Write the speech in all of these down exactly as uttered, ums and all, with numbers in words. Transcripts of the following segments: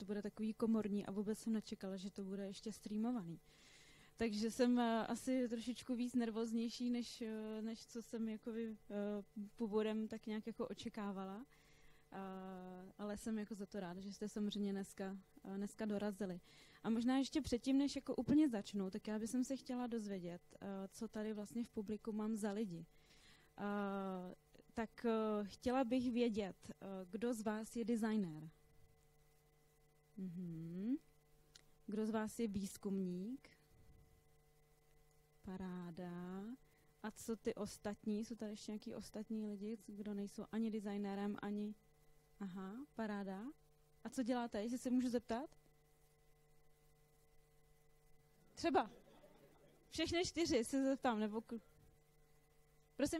to bude takový komorní a vůbec jsem nečekala, že to bude ještě streamovaný. Takže jsem asi trošičku víc nervóznější, než, než co jsem jakoby původem tak nějak jako očekávala. Uh, ale jsem jako za to ráda, že jste samozřejmě dneska, uh, dneska dorazili. A možná ještě předtím, než jako úplně začnu, tak já bych se chtěla dozvědět, uh, co tady vlastně v publiku mám za lidi. Uh, tak uh, chtěla bych vědět, uh, kdo z vás je designér? Mhm. Kdo z vás je výzkumník? Paráda. A co ty ostatní? Jsou tady ještě nějaký ostatní lidi, kdo nejsou ani designérem, ani... Aha, paráda. A co děláte, jestli se můžu zeptat? Třeba. Všechny čtyři se zeptám, nebo... Prosím?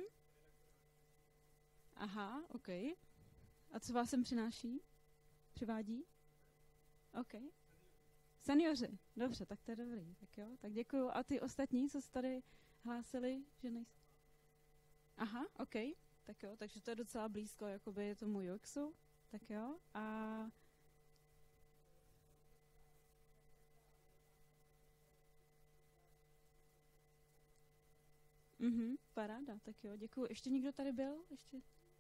Aha, OK. A co vás sem přináší? Přivádí? OK. Seniori. Dobře, tak to je dobrý. Tak jo, tak děkuju. A ty ostatní, co se tady hlásili, že nejsou? Aha, OK. Tak jo, takže to je docela blízko, jakoby je tomu U X u. Tak jo, a... Mhm, paráda, tak jo, děkuju. Ještě někdo tady byl? Ještě?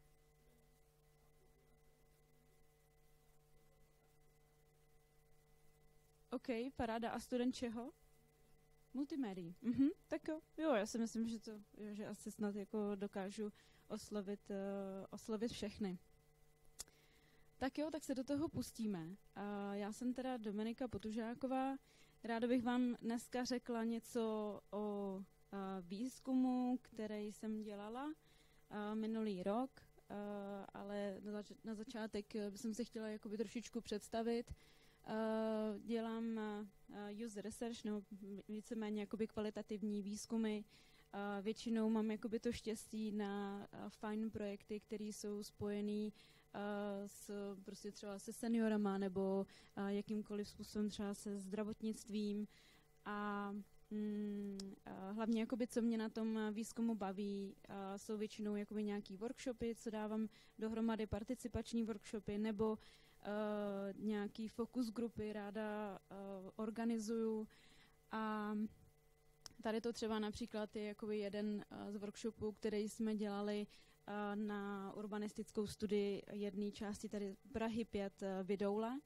OK, paráda. A student čeho? Multimédií. Mhm, tak jo. Jo, já si myslím, že to, jo, že asi snad jako dokážu oslovit, uh, oslovit všechny. Tak jo, tak se do toho pustíme. Uh, já jsem teda Dominika Potužáková. Ráda bych vám dneska řekla něco o uh, výzkumu, který jsem dělala uh, minulý rok, uh, ale na, zač- na začátek bych se chtěla jakoby trošičku představit. Uh, dělám uh, user research, nebo víceméně jakoby kvalitativní výzkumy. Uh, většinou mám jakoby to štěstí na uh, fajn projekty, které jsou spojený uh, s, prostě třeba se seniorama nebo uh, jakýmkoliv způsobem třeba se zdravotnictvím. A mm, uh, hlavně jakoby, co mě na tom výzkumu baví, uh, jsou většinou jakoby nějaký workshopy, co dávám dohromady, participační workshopy, nebo Uh, nějaký fokus grupy ráda uh, organizuju. A tady to třeba například je jakoby jeden uh, z workshopů, který jsme dělali uh, na urbanistickou studii jedné části tady Prahy pět uh, Vidoula.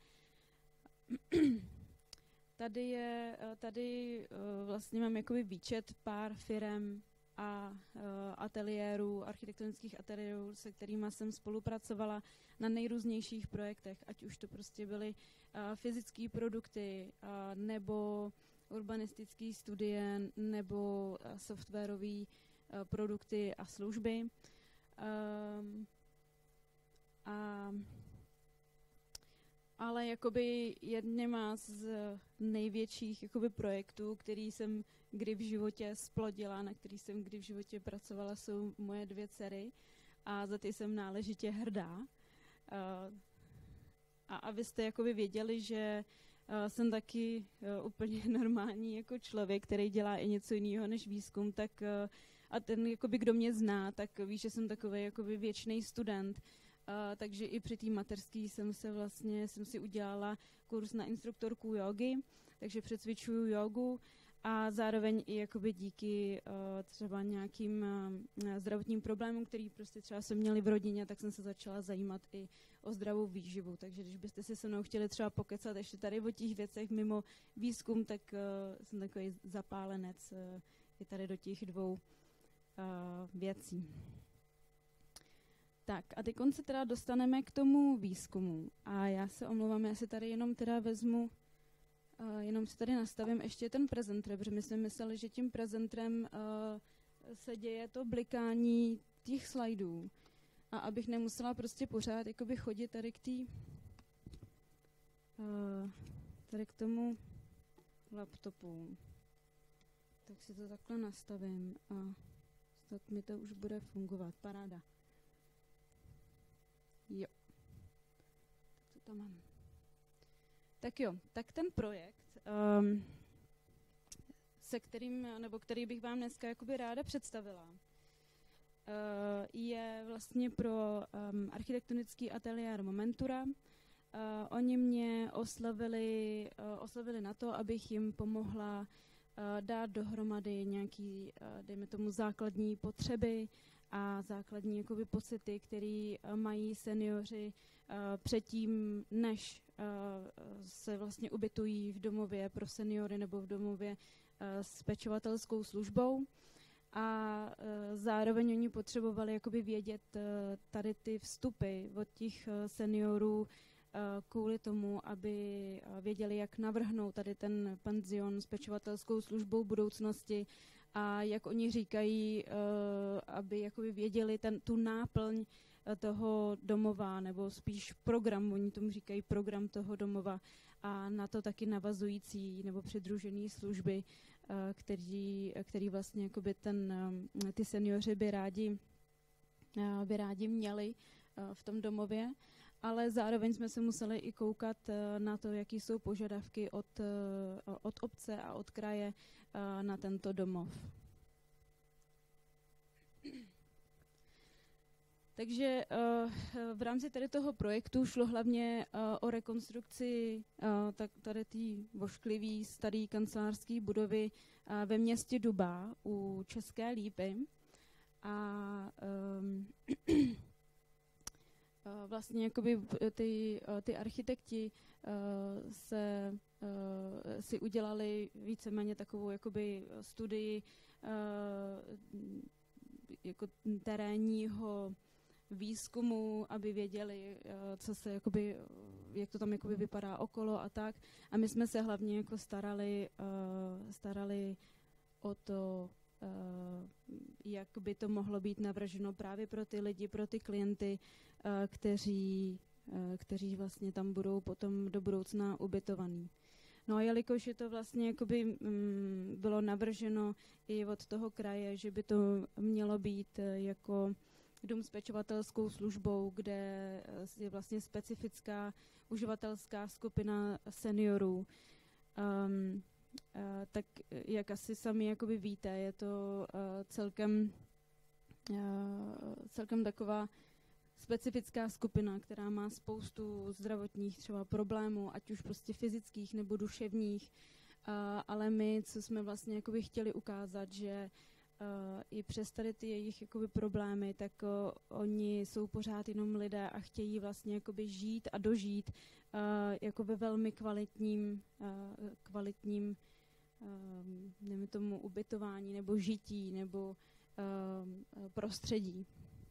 Tady je, uh, tady uh, vlastně mám jakoby výčet pár firem a uh, ateliérů, architektonických ateliérů, se kterými jsem spolupracovala na nejrůznějších projektech, ať už to prostě byly uh, fyzické produkty, uh, nebo urbanistické studie, nebo uh, softwarové uh, produkty a služby. Um, a, ale jakoby jedněma z největších jakoby projektů, který jsem kdy v životě splodila, na který jsem kdy v životě pracovala, jsou moje dvě dcery a za ty jsem náležitě hrdá. Uh, a abyste jakoby věděli, že uh, jsem taky uh, úplně normální jako člověk, který dělá i něco jiného než výzkum, tak uh, a ten, jakoby, kdo mě zná, tak ví, že jsem takový jakoby věčný student. Uh, takže i při té mateřské jsem se vlastně, jsem si udělala kurz na instruktorku jógy, takže přecvičuju jógu a zároveň i jakoby díky uh, třeba nějakým uh, zdravotním problémům, který prostě třeba jsem měli v rodině, tak jsem se začala zajímat i o zdravou výživu. Takže když byste si se mnou chtěli třeba pokecat ještě tady o těch věcech mimo výzkum, tak uh, jsem takový zapálenec uh, i tady do těch dvou uh, věcí. Tak a teď se teda dostaneme k tomu výzkumu. A já se omlouvám, já si tady jenom teda vezmu, uh, jenom si tady nastavím ještě ten prezenter, protože my jsme mysleli, že tím prezentrem uh, se děje to blikání těch slajdů. A abych nemusela prostě pořád jakoby chodit tady k tý, uh, tady k tomu laptopu. Tak si to takhle nastavím a tak mi to už bude fungovat. Paráda. Jo. Co tam mám? Tak jo, tak ten projekt, um, se kterým, nebo který bych vám dneska jakoby ráda představila, uh, je vlastně pro um, architektonický ateliér Momentura oni mě oslovili, uh, oslovili na to, abych jim pomohla uh, dát dohromady nějaký, uh, dejme tomu, základní potřeby a základní jakoby pocity, které uh, mají seniori uh, předtím, než uh, se vlastně ubytují v domově pro seniory nebo v domově uh, s pečovatelskou službou. A uh, zároveň oni potřebovali jakoby vědět uh, tady ty vstupy od těch uh, seniorů uh, kvůli tomu, aby uh, věděli, jak navrhnout tady ten penzion s pečovatelskou službou budoucnosti a jak oni říkají, uh, aby jakoby věděli ten, tu náplň uh, toho domova, nebo spíš program, oni tomu říkají program toho domova a na to taky navazující nebo přidružené služby, který, který vlastně jakoby ten, ty seniori by rádi, by rádi měli v tom domově, ale zároveň jsme se museli i koukat na to, jaký jsou požadavky od, od obce a od kraje na tento domov. Takže uh, v rámci tady toho projektu šlo hlavně uh, o rekonstrukci uh, tak tady té vošklivé staré kancelářské budovy uh, ve městě Dubá u České Lípy. A um, uh, vlastně jakoby ty, uh, ty architekti uh, se, uh, si udělali víceméně takovou jakoby studii uh, jako terénního výzkumu, aby věděli, co se jakoby, jak to tam jakoby vypadá okolo a tak. A my jsme se hlavně jako starali, uh, starali o to, uh, jak by to mohlo být navrženo právě pro ty lidi, pro ty klienty, uh, kteří, uh, kteří vlastně tam budou potom do budoucna ubytovaní. No a jelikož je to vlastně jakoby mm, bylo navrženo i od toho kraje, že by to mělo být jako dům s pečovatelskou službou, kde je vlastně specifická uživatelská skupina seniorů. Um, uh, tak jak asi sami jakoby víte, je to uh, celkem, uh, celkem taková specifická skupina, která má spoustu zdravotních třeba problémů, ať už prostě fyzických nebo duševních, uh, ale my, co jsme vlastně jakoby chtěli ukázat, že Uh, i přes tady ty jejich jakoby problémy, tak uh, oni jsou pořád jenom lidé a chtějí vlastně jakoby žít a dožít uh, jako ve velmi kvalitním, uh, kvalitním um, nevím tomu, ubytování nebo žití nebo um, prostředí.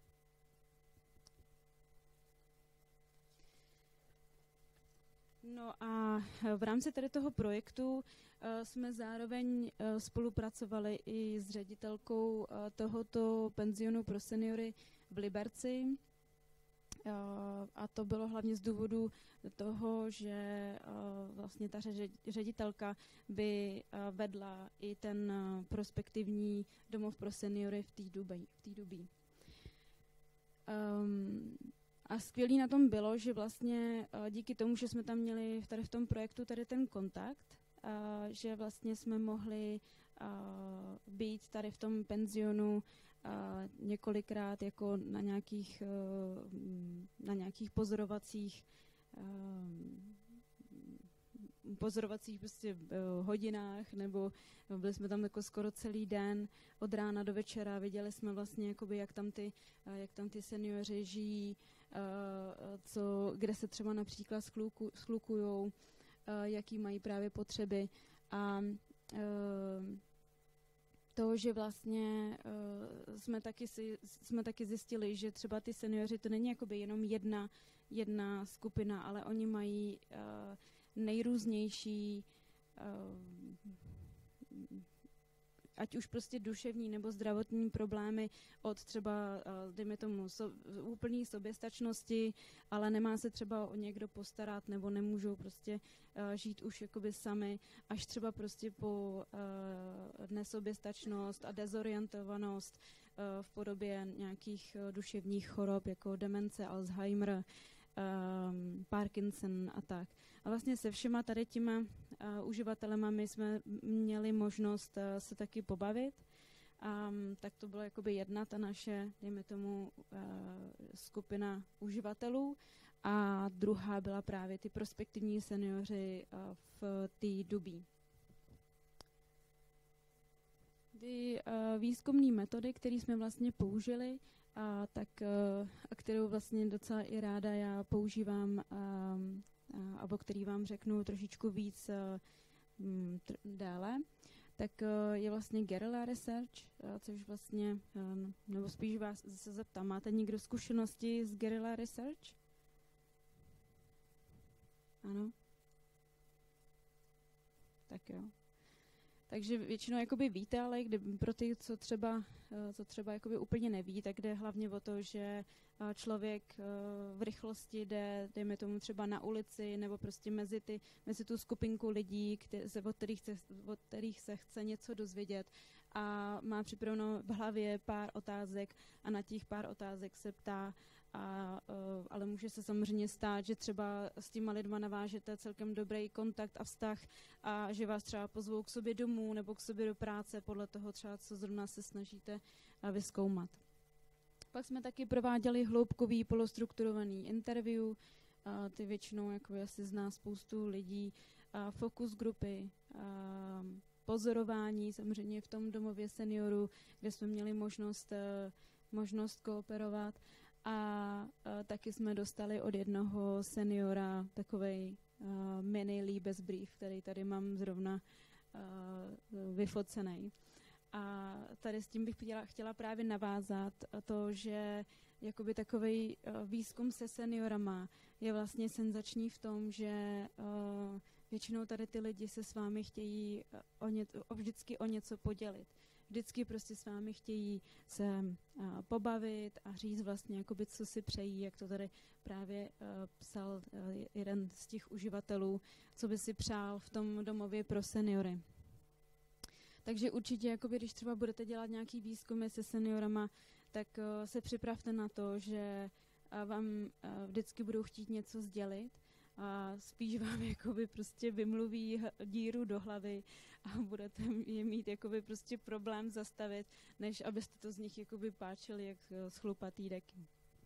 No a v rámci tady toho projektu uh, jsme zároveň uh, spolupracovali i s ředitelkou uh, tohoto penzionu pro seniory v Liberci. Uh, a to bylo hlavně z důvodu toho, že uh, vlastně ta ředitelka by uh, vedla i ten uh, prospektivní domov pro seniory v té Dubí. V té Dubí. Um, A skvělý na tom bylo, že vlastně díky tomu, že jsme tam měli tady v tom projektu tady ten kontakt, že vlastně jsme mohli být tady v tom penzionu několikrát jako na nějakých, na nějakých pozorovacích pozorovacích prostě hodinách, nebo byli jsme tam jako skoro celý den od rána do večera, viděli jsme vlastně jakoby, jak tam ty, jak tam ty seniori žijí, co, kde se třeba například skluku, sklukujou, jaký mají právě potřeby a to, že vlastně jsme taky, si, jsme taky zjistili, že třeba ty seniori to není jakoby jenom jedna, jedna skupina, ale oni mají nejrůznější, ať už prostě duševní nebo zdravotní problémy od třeba, dejme tomu, so, úplný soběstačnosti, ale nemá se třeba o někdo postarat nebo nemůžou prostě žít už jakoby sami, až třeba prostě po nesoběstačnost a dezorientovanost v podobě nějakých duševních chorob jako demence, Alzheimer, Um, Parkinson a tak. A vlastně se všema tady těma uh, uživatelema my jsme měli možnost uh, se taky pobavit. Um, tak to bylo jakoby jedna ta naše, dejme tomu, uh, skupina uživatelů. a druhá byla právě ty prospektivní seniori v té Dubí. Ty uh, výzkumné metody, které jsme vlastně použili, a, tak, uh, a kterou vlastně docela i ráda já používám a, a, a o který vám řeknu trošičku víc uh, tr- dále, tak uh, je vlastně guerrilla research, uh, což vlastně, uh, nebo spíš vás se zeptám, máte někdo zkušenosti s guerrilla research? Ano? Tak jo. Takže většinou jakoby víte, ale kdy, pro ty, co třeba, co třeba jakoby úplně neví, tak jde hlavně o to, že člověk v rychlosti jde, dejme tomu třeba na ulici, nebo prostě mezi, ty, mezi tu skupinku lidí, kte, od, kterých se, od kterých se chce něco dozvědět a má připraveno v hlavě pár otázek a na těch pár otázek se ptá. A, uh, ale může se samozřejmě stát, že třeba s těma lidma navážete celkem dobrý kontakt a vztah a že vás třeba pozvou k sobě domů nebo k sobě do práce, podle toho třeba, co zrovna se snažíte uh, vyzkoumat. Pak jsme taky prováděli hloubkový polostrukturovaný interview, uh, ty většinou jako asi zná spoustu lidí, uh, focus grupy, uh, pozorování samozřejmě v tom domově seniorů, kde jsme měli možnost, uh, možnost kooperovat. A, a taky jsme dostali od jednoho seniora takovej uh, mini Liebesbrief, který tady mám zrovna uh, vyfocený. A tady s tím bych chtěla, chtěla právě navázat to, že jakoby takovej uh, výzkum se seniorama je vlastně senzační v tom, že uh, většinou tady ty lidi se s vámi chtějí uh, o ně, o, vždycky o něco podělit. Vždycky prostě s vámi chtějí se uh, pobavit a říct vlastně, jakoby, co si přejí, jak to tady právě uh, psal uh, jeden z těch uživatelů, co by si přál v tom domově pro seniory. Takže určitě, jakoby, když třeba budete dělat nějaký výzkumy se seniorama, tak uh, se připravte na to, že uh, vám uh, vždycky budou chtít něco sdělit a spíš vám jakoby prostě vymluví díru do hlavy a budete je mít jakoby prostě problém zastavit, než abyste to z nich jakoby páčili jak schlupatý deky.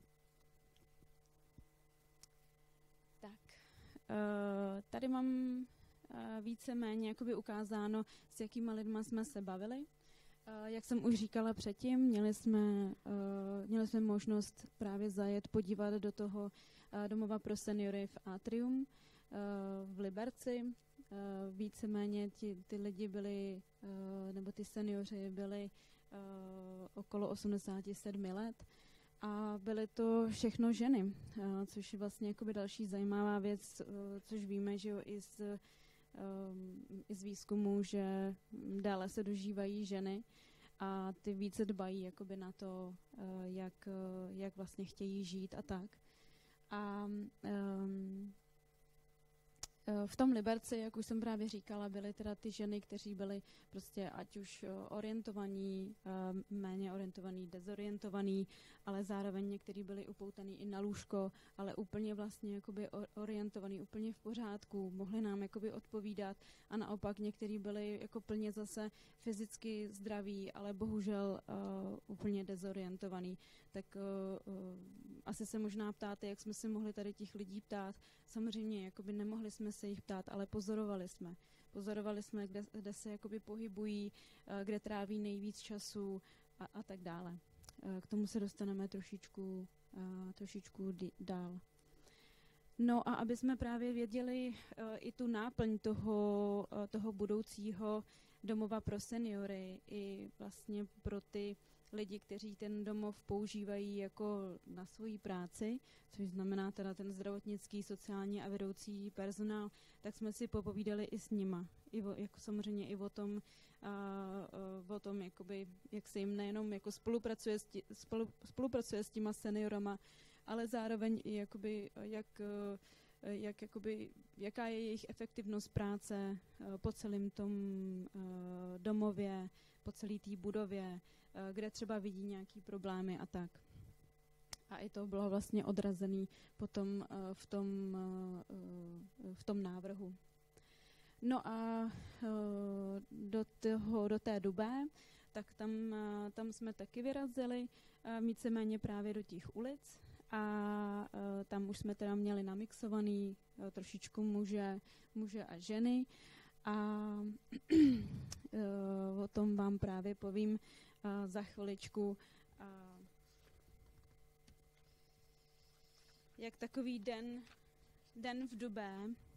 Tak, uh, tady mám uh, víceméně jakoby ukázáno, s jakýma lidma jsme se bavili. Uh, jak jsem už říkala předtím, měli jsme, uh, měli jsme možnost právě zajet, podívat do toho uh, domova pro seniory v Atrium uh, v Liberci. Uh, víceméně ti, ty lidi byli, uh, nebo ty seniori byli uh, okolo osmdesát sedm let a byly to všechno ženy, uh, což je vlastně jakoby další zajímavá věc, uh, což víme, že jo, i z, um, i z výzkumu, že dále se dožívají ženy a ty více dbají jakoby na to, uh, jak, uh, jak vlastně chtějí žít a tak. A um, v tom Liberci, jak už jsem právě říkala, byly teda ty ženy, kteří byly prostě ať už orientovaní, méně orientovaní, dezorientovaní, ale zároveň někteří byli upoutaný i na lůžko, ale úplně vlastně jakoby orientovaní, úplně v pořádku, mohli nám jakoby odpovídat a naopak někteří byli jako plně zase fyzicky zdraví, ale bohužel uh, úplně dezorientovaní. Tak uh, uh, asi se možná ptáte, jak jsme si mohli tady těch lidí ptát. Samozřejmě jakoby nemohli jsme se jich ptát, ale pozorovali jsme. Pozorovali jsme, kde, kde se jakoby pohybují, kde tráví nejvíc času a, a tak dále. K tomu se dostaneme trošičku, trošičku dál. No a aby jsme právě věděli i tu náplň toho, toho budoucího domova pro seniory i vlastně pro ty lidi, kteří ten domov používají jako na svoji práci, což znamená teda ten zdravotnický, sociální a vedoucí personál, tak jsme si popovídali i s nima. I o, jako samozřejmě i o tom, a, a, o tom jakoby, jak se jim nejenom jako spolupracuje s, tí, spolu, spolupracuje s těma seniorama, ale zároveň i jakoby, jak, jak, jakoby, jaká je jejich efektivnost práce po celém tom domově, po celé té budově, kde třeba vidí nějaký problémy a tak. A i to bylo vlastně odrazené potom v tom, v tom návrhu. No a do, toho, do té Dubé, tak tam, tam jsme taky vyrazili víceméně právě do těch ulic a uh, tam už jsme teda měli namixovaný uh, trošičku muže, muže a ženy a uh, o tom vám právě povím uh, za chviličku. Uh, jak takový den, den v Dubé,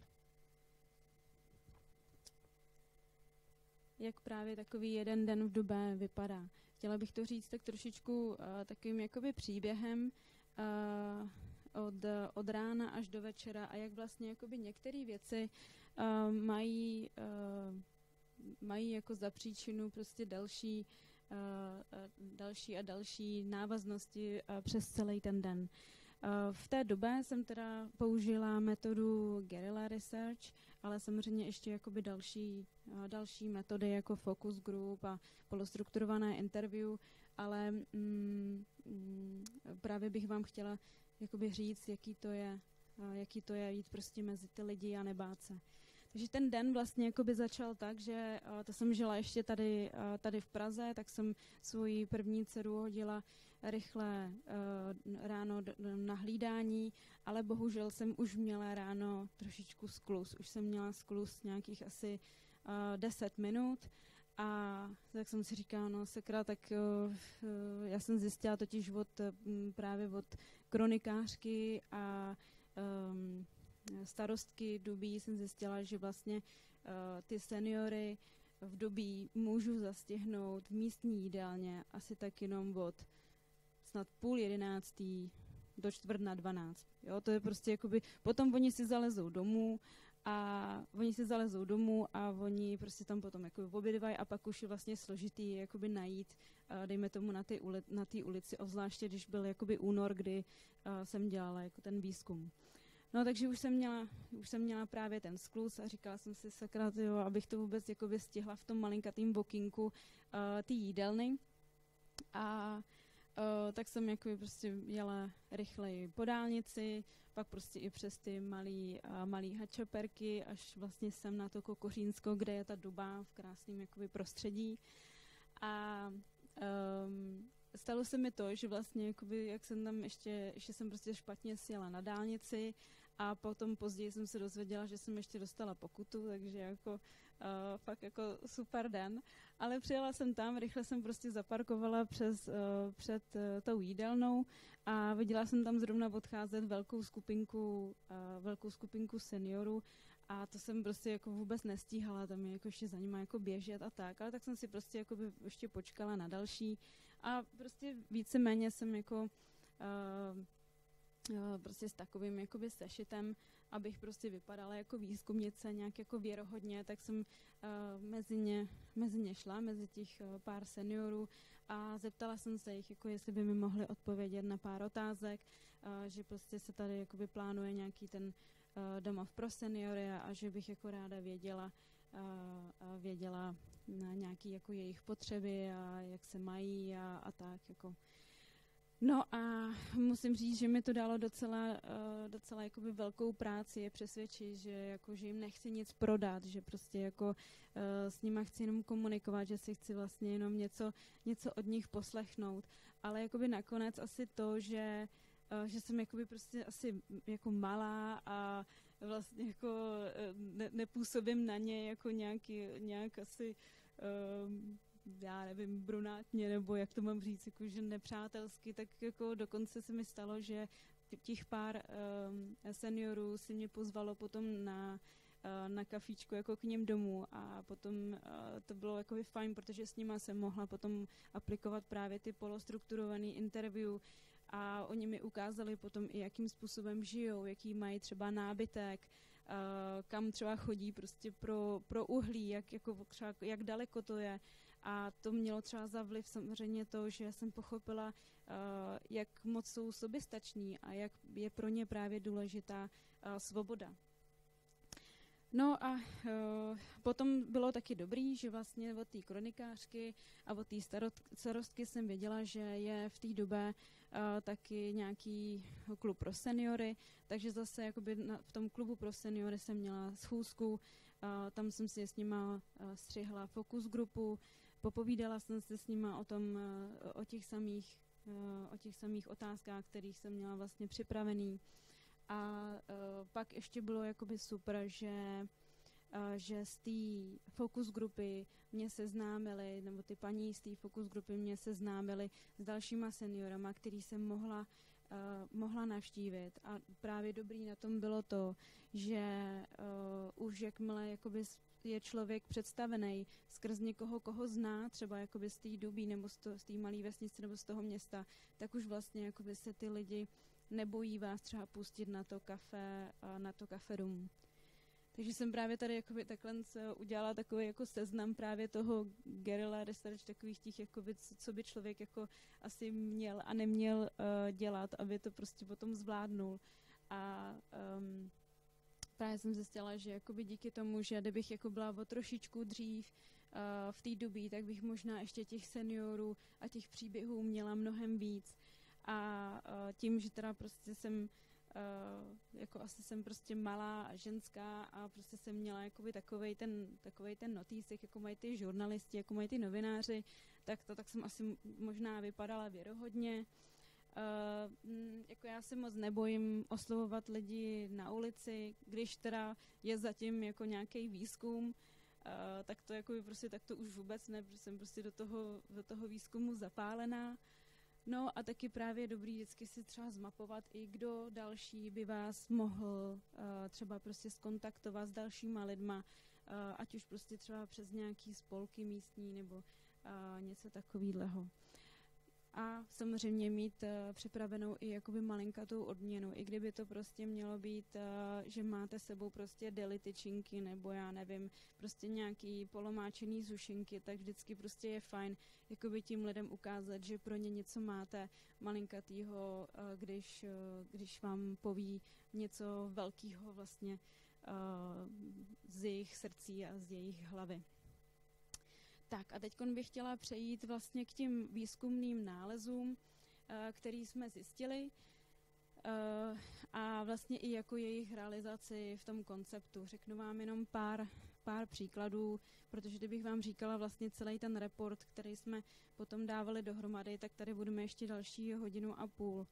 jak právě takový jeden den v Dubé vypadá. Chtěla bych to říct tak trošičku uh, takovým jakoby příběhem uh, od, od rána až do večera a jak vlastně jakoby některé věci uh, mají, uh, mají jako za příčinu prostě další, uh, další a další návaznosti uh, přes celý ten den. Uh, v té době jsem teda použila metodu guerrilla research, ale samozřejmě ještě jakoby další, uh, další metody jako focus group a polostrukturované interview, ale mm, mm, právě bych vám chtěla jakoby říct, jaký to je, uh, jaký to je jít prostě mezi ty lidi a nebát se. Takže ten den vlastně jakoby začal tak, že uh, to jsem žila ještě tady, uh, tady v Praze, tak jsem svoji první dceru hodila rychle uh, ráno d- na hlídání, ale bohužel jsem už měla ráno trošičku skluz. Už jsem měla skluz nějakých asi uh, deset minut a tak jsem si říkala, no sakra, tak uh, uh, já jsem zjistila totiž od, um, právě od kronikářky a um, starostky Dubí jsem zjistila, že vlastně uh, ty seniory v Dubí můžu zastihnout v místní jídelně asi tak jenom od snad půl jedenáctý do čtvrt na dvanáct. Jo, to je prostě jakoby, potom oni si zalezou domů a oni si zalezou domů a oni prostě tam potom jakoby obědvají a pak už je vlastně složitý jakoby najít, uh, dejme tomu na té uli, na té ulici, obzvláště když byl jakoby únor, kdy uh, jsem dělala jako ten výzkum. No takže už jsem měla, už jsem měla právě ten skluz a říkala jsem si sakra, jo, abych to vůbec jakoby stihla v tom malinkatým bokinku uh, ty jídelny. A uh, tak jsem jakoby prostě jela rychleji po dálnici, pak prostě i přes ty malý, uh, malý hačoperky, až vlastně jsem na to Kokořínsko, kde je ta Duba v krásném jakoby prostředí. A um, stalo se mi to, že vlastně jakoby, jak jsem tam ještě, ještě jsem prostě špatně sjela na dálnici a potom později jsem se dozvěděla, že jsem ještě dostala pokutu, takže jako uh, fakt jako super den. Ale přijela jsem tam, rychle jsem prostě zaparkovala přes, uh, před uh, tou jídelnou a viděla jsem tam zrovna odcházet velkou skupinku, uh, velkou skupinku seniorů a to jsem prostě jako vůbec nestíhala, tam je jako ještě za nima jako běžet a tak, ale tak jsem si prostě jako by ještě počkala na další a prostě víceméně jsem jako uh, uh, prostě s takovým jakoby sešitem, abych prostě vypadala jako výzkumnice nějak jako věrohodně, tak jsem uh, mezi, ně, mezi ně šla, mezi těch uh, pár seniorů a zeptala jsem se jich, jako jestli by mi mohli odpovědět na pár otázek, uh, že prostě se tady jakoby plánuje nějaký ten uh, domov pro seniory a, a že bych jako ráda věděla, uh, uh, věděla na nějaký jako jejich potřeby a jak se mají a, a tak jako. No a musím říct, že mi to dalo docela, uh, docela jakoby velkou práci je přesvědčit, že, jako, že jim nechci nic prodat, že prostě jako uh, s nima chci jenom komunikovat, že si chci vlastně jenom něco, něco od nich poslechnout. Ale jakoby nakonec asi to, že, uh, že jsem jakoby prostě asi jako malá a vlastně jako ne, nepůsobím na ně jako nějaký, nějak asi um, já nevím, brunátně, nebo jak to mám říct, jako, že nepřátelsky, tak jako dokonce se mi stalo, že těch pár um, seniorů si mě pozvalo potom na, uh, na kafíčko jako k ním domů a potom uh, to bylo jako fajn, protože s nima jsem mohla potom aplikovat právě ty polostrukturovaný interview a oni mi ukázali potom i jakým způsobem žijou, jaký mají třeba nábytek, uh, kam třeba chodí prostě pro, pro uhlí, jak, jako třeba, jak daleko to je. A to mělo třeba za vliv samozřejmě to, že jsem pochopila, uh, jak moc jsou soběstační a jak je pro ně právě důležitá uh, svoboda. No a uh, potom bylo taky dobrý, že vlastně od té kronikářky a od té starostky jsem věděla, že je v té době uh, taky nějaký klub pro seniory, takže zase jakoby na, v tom klubu pro seniory jsem měla schůzku, uh, tam jsem si s nima uh, střihla fokus grupu, popovídala jsem se s nima o tom, o těch samých o těch samých otázkách, kterých jsem měla vlastně připravený. A uh, pak ještě bylo jakoby super, že, uh, že z té focus grupy mě seznámili, nebo ty paní z té focus grupy mě seznámili s dalšíma seniorama, který jsem mohla, uh, mohla navštívit. A právě dobrý na tom bylo to, že uh, už jakmile jakoby je člověk představený skrz někoho, koho zná, třeba jakoby z té Dubí nebo z té malé vesnice nebo z toho města, tak už vlastně jakoby se ty lidi nebojí vás třeba pustit na to kafe, na to kafe room. Takže jsem právě tady jakoby takhle udělala takový jako seznam právě toho guerilla research, takových těch, jakoby, co by člověk jako asi měl a neměl uh, dělat, aby to prostě potom zvládnul. A um, právě jsem zjistila, že jakoby díky tomu, že kdybych jako byla o trošičku dřív uh, v té době, tak bych možná ještě těch seniorů a těch příběhů měla mnohem víc. A uh, tím, že teda prostě jsem, uh, jako asi jsem prostě malá a ženská a prostě jsem měla jakoby takovej ten, takovej ten notýsek, jako mají ty žurnalisti, jako mají ty novináři, tak to tak jsem asi možná vypadala věrohodně. Uh, jako já se moc nebojím oslovovat lidi na ulici, když teda je zatím jako nějaký výzkum, uh, tak to jako prostě tak to už vůbec ne, protože jsem prostě do toho, do toho výzkumu zapálená. No a taky právě dobrý vždycky si třeba zmapovat i kdo další by vás mohl uh, třeba prostě skontaktovat s dalšíma lidma, uh, ať už prostě třeba přes nějaký spolky místní nebo uh, něco takového. A samozřejmě mít uh, připravenou i jakoby malinkatou odměnu, i kdyby to prostě mělo být, uh, že máte sebou prostě deli tyčinky nebo já nevím, prostě nějaký polomáčený zušinky, tak vždycky prostě je fajn jakoby tím lidem ukázat, že pro ně něco máte malinkatýho, uh, když, uh, když vám poví něco velkého vlastně uh, z jejich srdcí a z jejich hlavy. Tak a teď bych chtěla přejít vlastně k těm výzkumným nálezům, který jsme zjistili a vlastně i jako jejich realizaci v tom konceptu. Řeknu vám jenom pár, pár příkladů, protože kdybych vám říkala vlastně celý ten report, který jsme potom dávali dohromady, tak tady budeme ještě další hodinu a půl.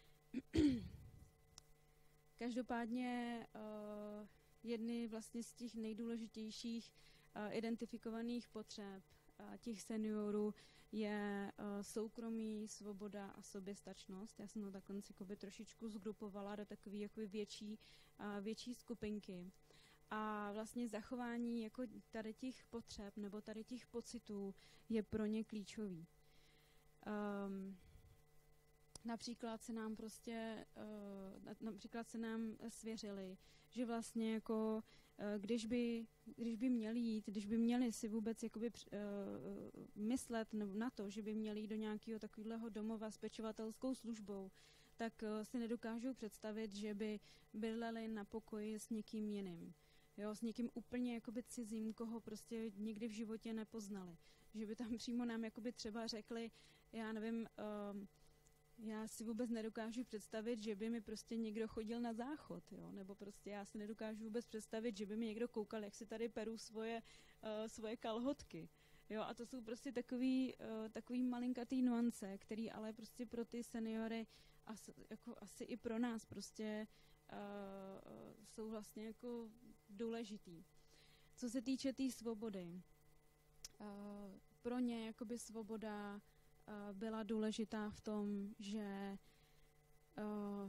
Každopádně jedny vlastně z těch nejdůležitějších identifikovaných potřeb těch seniorů je soukromí, svoboda a soběstačnost. Já jsem to takhle by trošičku zgrupovala do takové jako větší, větší skupinky. A vlastně zachování jako tady těch potřeb nebo tady těch pocitů je pro ně klíčový. Um, například se nám prostě, uh, například se nám svěřili, že vlastně jako Když by, když by měli jít, když by měli si vůbec jakoby, uh, myslet na to, že by měli jít do nějakého takového domova s pečovatelskou službou, tak uh, si nedokážou představit, že by bydleli na pokoji s někým jiným. Jo, s někým úplně jakoby cizím, koho prostě nikdy v životě nepoznali. Že by tam přímo nám jakoby třeba řekli, já nevím, um, já si vůbec nedokážu představit, že by mi prostě někdo chodil na záchod, jo? Nebo prostě já si nedokážu vůbec představit, že by mi někdo koukal, jak si tady peru svoje, uh, svoje kalhotky. Jo? A to jsou prostě takový, uh, takový malinkatý nuance, který ale prostě pro ty seniory, as, jako asi i pro nás prostě uh, jsou vlastně jako důležitý. Co se týče té tý svobody, uh, pro ně jakoby svoboda byla důležitá v tom, že, uh,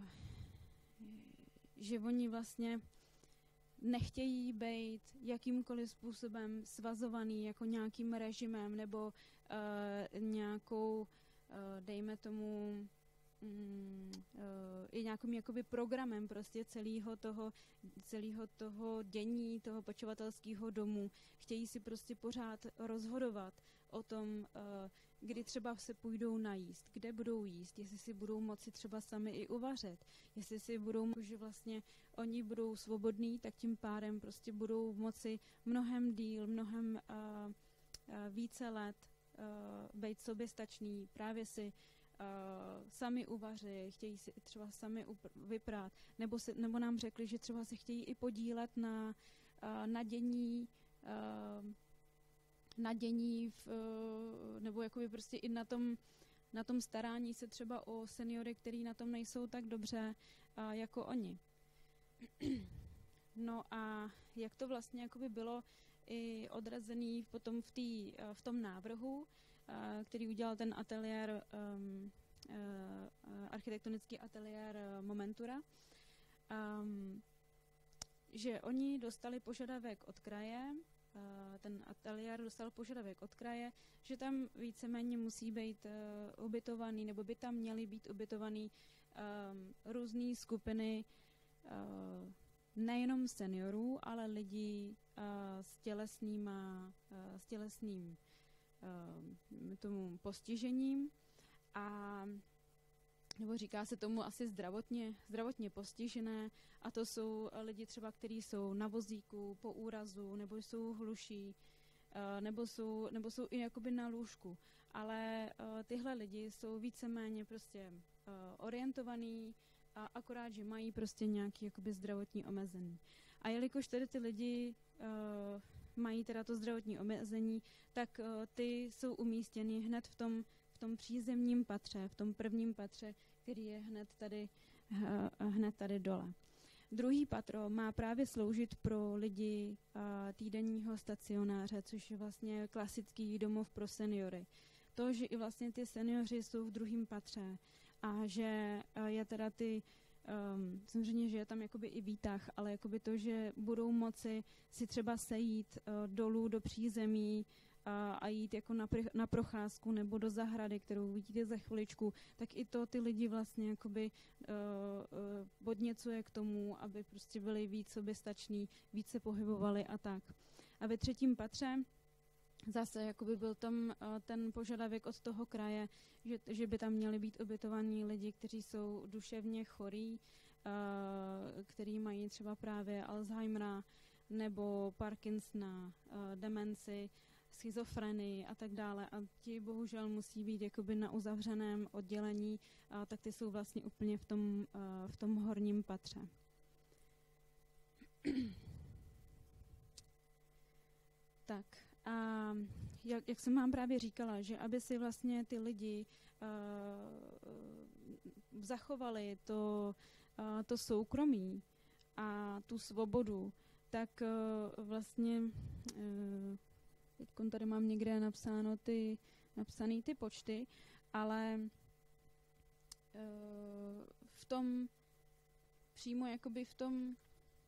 že oni vlastně nechtějí být jakýmkoliv způsobem svazovaný jako nějakým režimem nebo uh, nějakou, uh, dejme tomu, um, uh, i nějakým jakoby programem prostě celého toho, celého toho dění, toho pečovatelského domu. Chtějí si prostě pořád rozhodovat o tom, uh, kdy třeba se půjdou najíst, kde budou jíst, jestli si budou moci třeba sami i uvařit, jestli si budou, že vlastně oni budou svobodní, tak tím pádem prostě budou moci mnohem díl, mnohem uh, uh, více let uh, být soběstační, právě si uh, sami uvařit, chtějí si třeba sami upr- vyprát, nebo, si, nebo nám řekli, že třeba se chtějí i podílet na, uh, na dění uh, na dění v, nebo jakoby prostě i na tom, na tom starání se třeba o seniory, který na tom nejsou tak dobře uh, jako oni. No a jak to vlastně jakoby bylo i odrazený potom v, tý, v tom návrhu, který udělal ten ateliér, um, uh, architektonický ateliér Momentura, um, že oni dostali požadavek od kraje, uh, ten ateliér dostal požadavek od kraje, že tam víceméně musí být uh, ubytovaný, nebo by tam měly být ubytovaný um, různé skupiny uh, nejenom seniorů, ale lidí uh, s tělesnýma, uh, s tělesným uh, tomu postižením a nebo říká se tomu asi zdravotně, zdravotně postižené a to jsou lidi třeba, kteří jsou na vozíku, po úrazu, nebo jsou hluší, uh, nebo jsou, nebo jsou i jakoby na lůžku. Ale uh, tyhle lidi jsou víceméně prostě uh, orientovaný, a akorát, že mají prostě nějaké jakoby zdravotní omezení. A jelikož tedy ty lidi uh, mají teda to zdravotní omezení, tak uh, ty jsou umístěny hned v tom, v tom přízemním patře, v tom prvním patře, který je hned tady, uh, hned tady dole. Druhý patro má právě sloužit pro lidi uh, týdenního stacionáře, což je vlastně klasický domov pro seniory. To, že i vlastně ty seniori jsou v druhém patře, a že je teda ty, um, samozřejmě, že je tam jakoby i výtah, ale jakoby to, že budou moci si třeba sejít uh, dolů do přízemí uh, a jít jako na, pr- na procházku nebo do zahrady, kterou uvidíte za chviličku, tak i to ty lidi vlastně jakoby uh, uh, podněcuje k tomu, aby prostě byli víc soběstační, víc se pohybovali a tak. A ve třetím patře zase jakoby byl tam uh, ten požadavek od toho kraje, že, že by tam měli být ubytovaní lidi, kteří jsou duševně chorí, uh, kteří mají třeba právě Alzheimera nebo Parkinsona, uh, demenci, schizofrenii a tak dále. A ti bohužel musí být jakoby na uzavřeném oddělení, uh, tak ty jsou vlastně úplně v tom, uh, v tom horním patře. Tak. A jak, jak jsem vám právě říkala, že aby si vlastně ty lidi uh, zachovali to, uh, to soukromí a tu svobodu, tak uh, vlastně uh, teď tady mám někde napsáno ty, napsaný ty počty, ale uh, v tom přímo jakoby v tom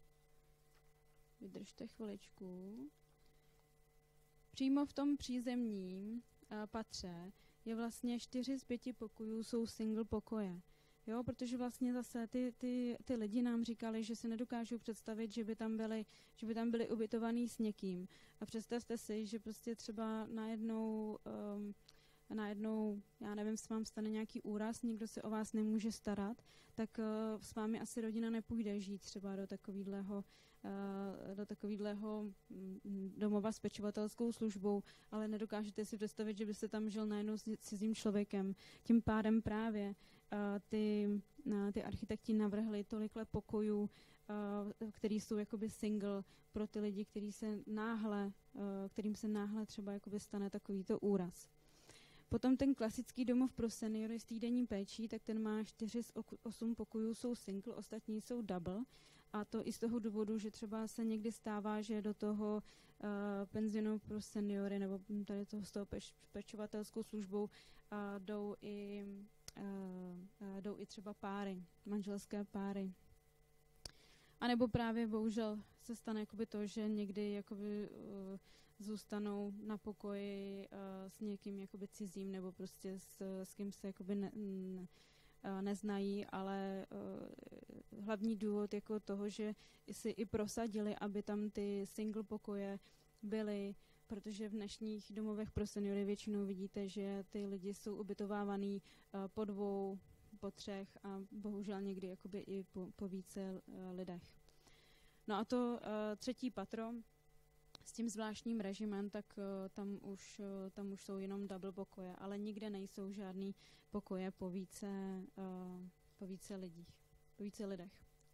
vydržte chviličku. Přímo v tom přízemním uh, patře je vlastně čtyři z pěti pokojů jsou single pokoje. Jo, protože vlastně zase ty, ty, ty lidi nám říkali, že si nedokážou představit, že by tam byli, že by tam byli ubytovaný s někým. A představte si, že prostě třeba najednou, um, najednou, já nevím, s vám stane nějaký úraz, nikdo se o vás nemůže starat, tak uh, s vámi asi rodina nepůjde žít třeba do takovýhleho do takového domova s pečovatelskou službou, ale nedokážete si představit, že byste tam žil najednou s cizím člověkem. Tím pádem právě uh, ty, uh, ty architekti navrhli tolikle pokojů, uh, který jsou jakoby single pro ty lidi, který se náhle, uh, kterým se náhle třeba jakoby stane takovýto úraz. Potom ten klasický domov pro seniory s týdenní péčí, tak ten má čtyři z osm pokojů jsou single, ostatní jsou double. A to i z toho důvodu, že třeba se někdy stává, že do toho uh, penzionu pro seniory nebo tady toho s tou peč, pečovatelskou službou uh, jdou, i, uh, uh, jdou i třeba páry, manželské páry. A nebo právě bohužel se stane jakoby to, že někdy jakoby, uh, zůstanou na pokoji uh, s někým jakoby cizím nebo prostě s, s kým se jakoby ne, ne, neznají, ale uh, hlavní důvod jako toho, že si i prosadili, aby tam ty single pokoje byly, protože v dnešních domovech pro seniory většinou vidíte, že ty lidi jsou ubytovávaný uh, po dvou, po třech a bohužel někdy jakoby i po, po více uh, lidech. No a to uh, třetí patro s tím zvláštním režimem, tak uh, tam, už, uh, tam už jsou jenom double pokoje, ale nikde nejsou žádný pokoje po více, uh, po více lidích, po více lidech.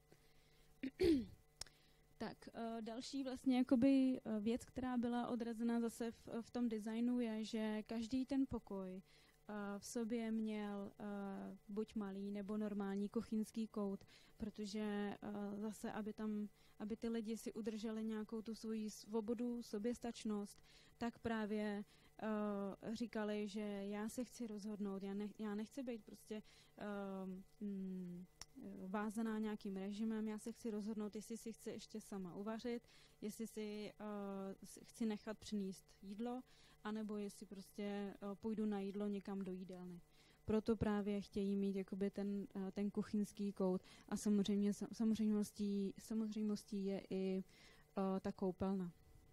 Tak uh, další vlastně jakoby uh, věc, která byla odrazena zase v, v tom designu, je, že každý ten pokoj v sobě měl buď malý nebo normální kuchyňský kout, protože zase, aby tam, aby ty lidi si udrželi nějakou tu svoji svobodu, soběstačnost, tak právě říkali, že já se chci rozhodnout, já, ne, já nechci být prostě mm, vázaná nějakým režimem, já se chci rozhodnout, jestli si chci ještě sama uvařit, jestli si uh, chci nechat přinést jídlo, anebo jestli prostě uh, půjdu na jídlo někam do jídelny. Proto právě chtějí mít jakoby ten, uh, ten kuchyňský kout a samozřejmě samozřejmostí, samozřejmostí je i uh, ta koupelna.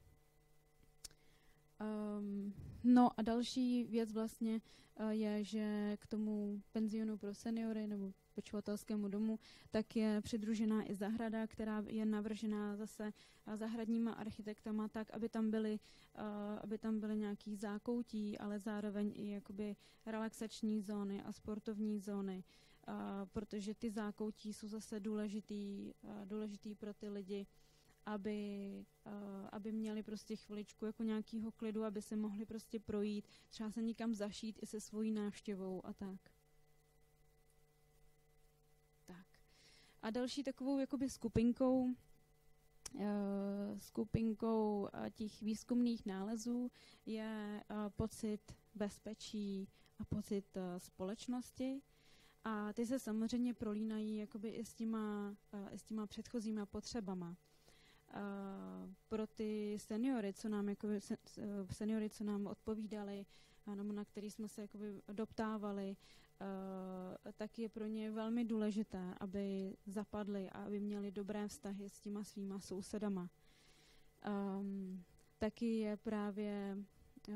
Um, no a další věc vlastně uh, je, že k tomu penzionu pro seniory nebo pečovatelskému domu, tak je přidružená i zahrada, která je navržená zase zahradníma architektama tak, aby tam byly, uh, aby tam byly nějaký zákoutí, ale zároveň i jakoby relaxační zóny a sportovní zóny, uh, protože ty zákoutí jsou zase důležitý, uh, důležitý pro ty lidi, aby, uh, aby měli prostě chviličku jako nějakýho klidu, aby se mohli prostě projít, třeba se někam zašít i se svojí návštěvou a tak. Tak. A další takovou jakoby skupinkou, uh, skupinkou uh, těch výzkumných nálezů je uh, pocit bezpečí a pocit uh, společnosti. A ty se samozřejmě prolínají jakoby i s těma, uh, i s těma předchozíma potřebama. Uh, pro ty seniory, co nám jakoby, se, seniory, co nám odpovídali, nebo na který jsme se jakoby doptávali, uh, tak je pro ně velmi důležité, aby zapadli a aby měli dobré vztahy s těma svýma sousedama. Um, taky je právě uh,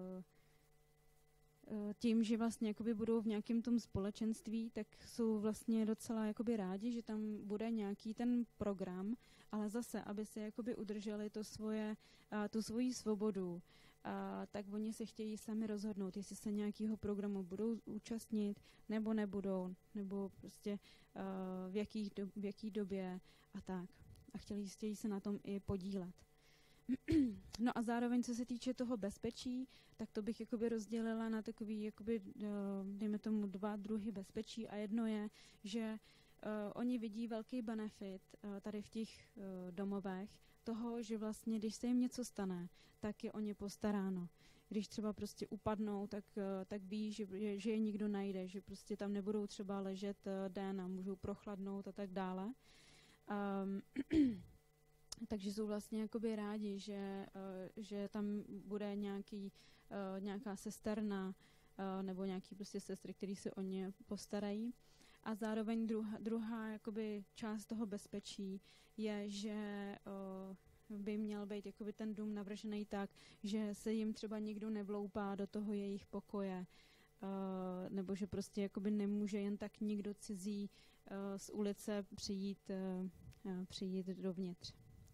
tím, že vlastně jakoby budou v nějakém tom společenství, tak jsou vlastně docela jakoby rádi, že tam bude nějaký ten program, ale zase, aby se jakoby udrželi to svoje, tu svoji svobodu, a tak oni se chtějí sami rozhodnout, jestli se nějakého programu budou účastnit, nebo nebudou, nebo prostě v jaký, do, v jaký době a tak. A chtějí, chtějí se na tom i podílet. No a zároveň, co se týče toho bezpečí, tak to bych jakoby rozdělila na takový, jakoby, dejme tomu, dva druhy bezpečí a jedno je, že uh, oni vidí velký benefit uh, tady v těch uh, domovech toho, že vlastně, když se jim něco stane, tak je o ně postaráno. Když třeba prostě upadnou, tak, uh, tak ví, že, že je nikdo najde, že prostě tam nebudou třeba ležet uh, den a můžou prochladnout a tak dále. Um, Takže jsou vlastně jakoby rádi, že, uh, že tam bude nějaký, uh, nějaká sesterna uh, nebo nějaký prostě sestry, který se o ně postarají. A zároveň druhá, druhá jakoby část toho bezpečí je, že uh, by měl být jakoby ten dům navržený tak, že se jim třeba nikdo nevloupá do toho jejich pokoje, uh, nebo že prostě jakoby nemůže jen tak nikdo cizí uh, z ulice přijít, uh, uh, přijít dovnitř.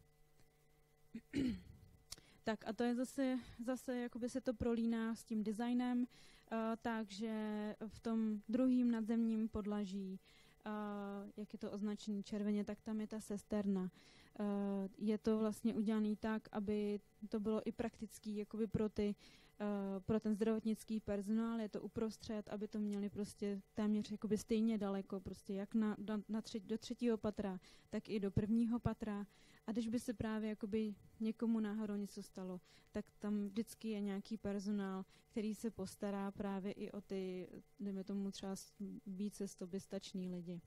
Tak a to je zase, zase jakoby se to prolíná s tím designem, uh, takže v tom druhým nadzemním podlaží, uh, jak je to označené červeně, tak tam je ta sesterna. Uh, je to vlastně udělané tak, aby to bylo i praktický jakoby pro, ty, uh, pro ten zdravotnický personál, je to uprostřed, aby to měli prostě téměř jakoby stejně daleko, prostě jak na, na tři, do třetího patra, tak i do prvního patra. A když by se právě jakoby někomu náhodou něco stalo, tak tam vždycky je nějaký personál, který se postará právě i o ty, dejme tomu třeba více soběstační lidi.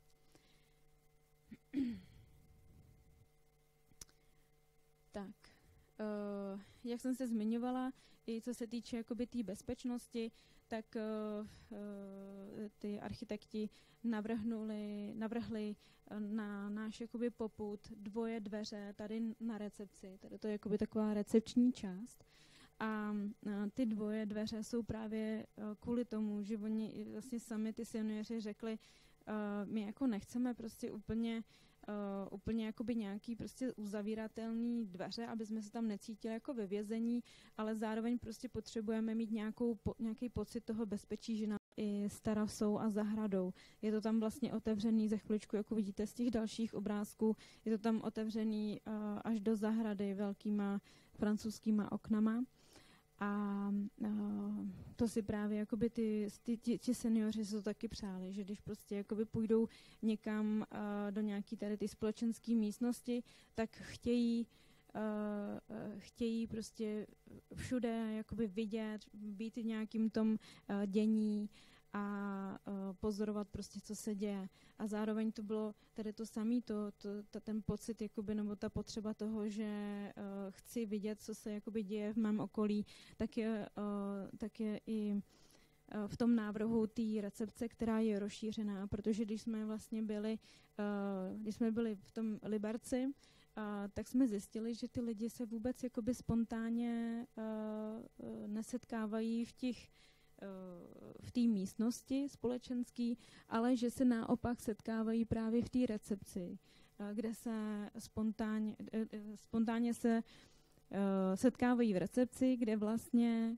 Tak, uh, jak jsem se zmiňovala, i co se týče jakoby té bezpečnosti, tak uh, uh, ty architekti navrhnuli, navrhli na náš jakoby popud dvoje dveře tady na recepci. Tady to je jakoby taková recepční část. A uh, ty dvoje dveře jsou právě uh, kvůli tomu, že oni vlastně sami ty senioři řekli, uh, my jako nechceme prostě úplně Uh, úplně jakoby nějaký prostě uzavíratelný dveře, aby jsme se tam necítili jako ve vězení, ale zároveň prostě potřebujeme mít nějakou, po, nějaký pocit toho bezpečí, že nám i s terasou a zahradou. Je to tam vlastně otevřený za chviličku, jako vidíte z těch dalších obrázků, je to tam otevřený uh, až do zahrady velkýma francouzskýma oknama. A uh, to si právě jakoby ty, ty, ti, ti seniori si to taky přáli, že když prostě jakoby půjdou někam uh, do nějaký tady ty společenské místnosti, tak chtějí uh, uh, chtějí prostě všude jakoby vidět, být v nějakým tom uh, dění a uh, pozorovat prostě, co se děje. A zároveň to bylo tady to samé, to, to, to, ten pocit, jakoby, nebo ta potřeba toho, že uh, chci vidět, co se jakoby děje v mém okolí, tak je, uh, tak je i uh, v tom návrhu té recepce, která je rozšířená, protože když jsme vlastně byli, uh, když jsme byli v tom Liberci, uh, tak jsme zjistili, že ty lidi se vůbec jakoby spontánně uh, nesetkávají v těch v té místnosti společenský, ale že se naopak setkávají právě v té recepci, kde se spontánně, spontánně se setkávají v recepci, kde vlastně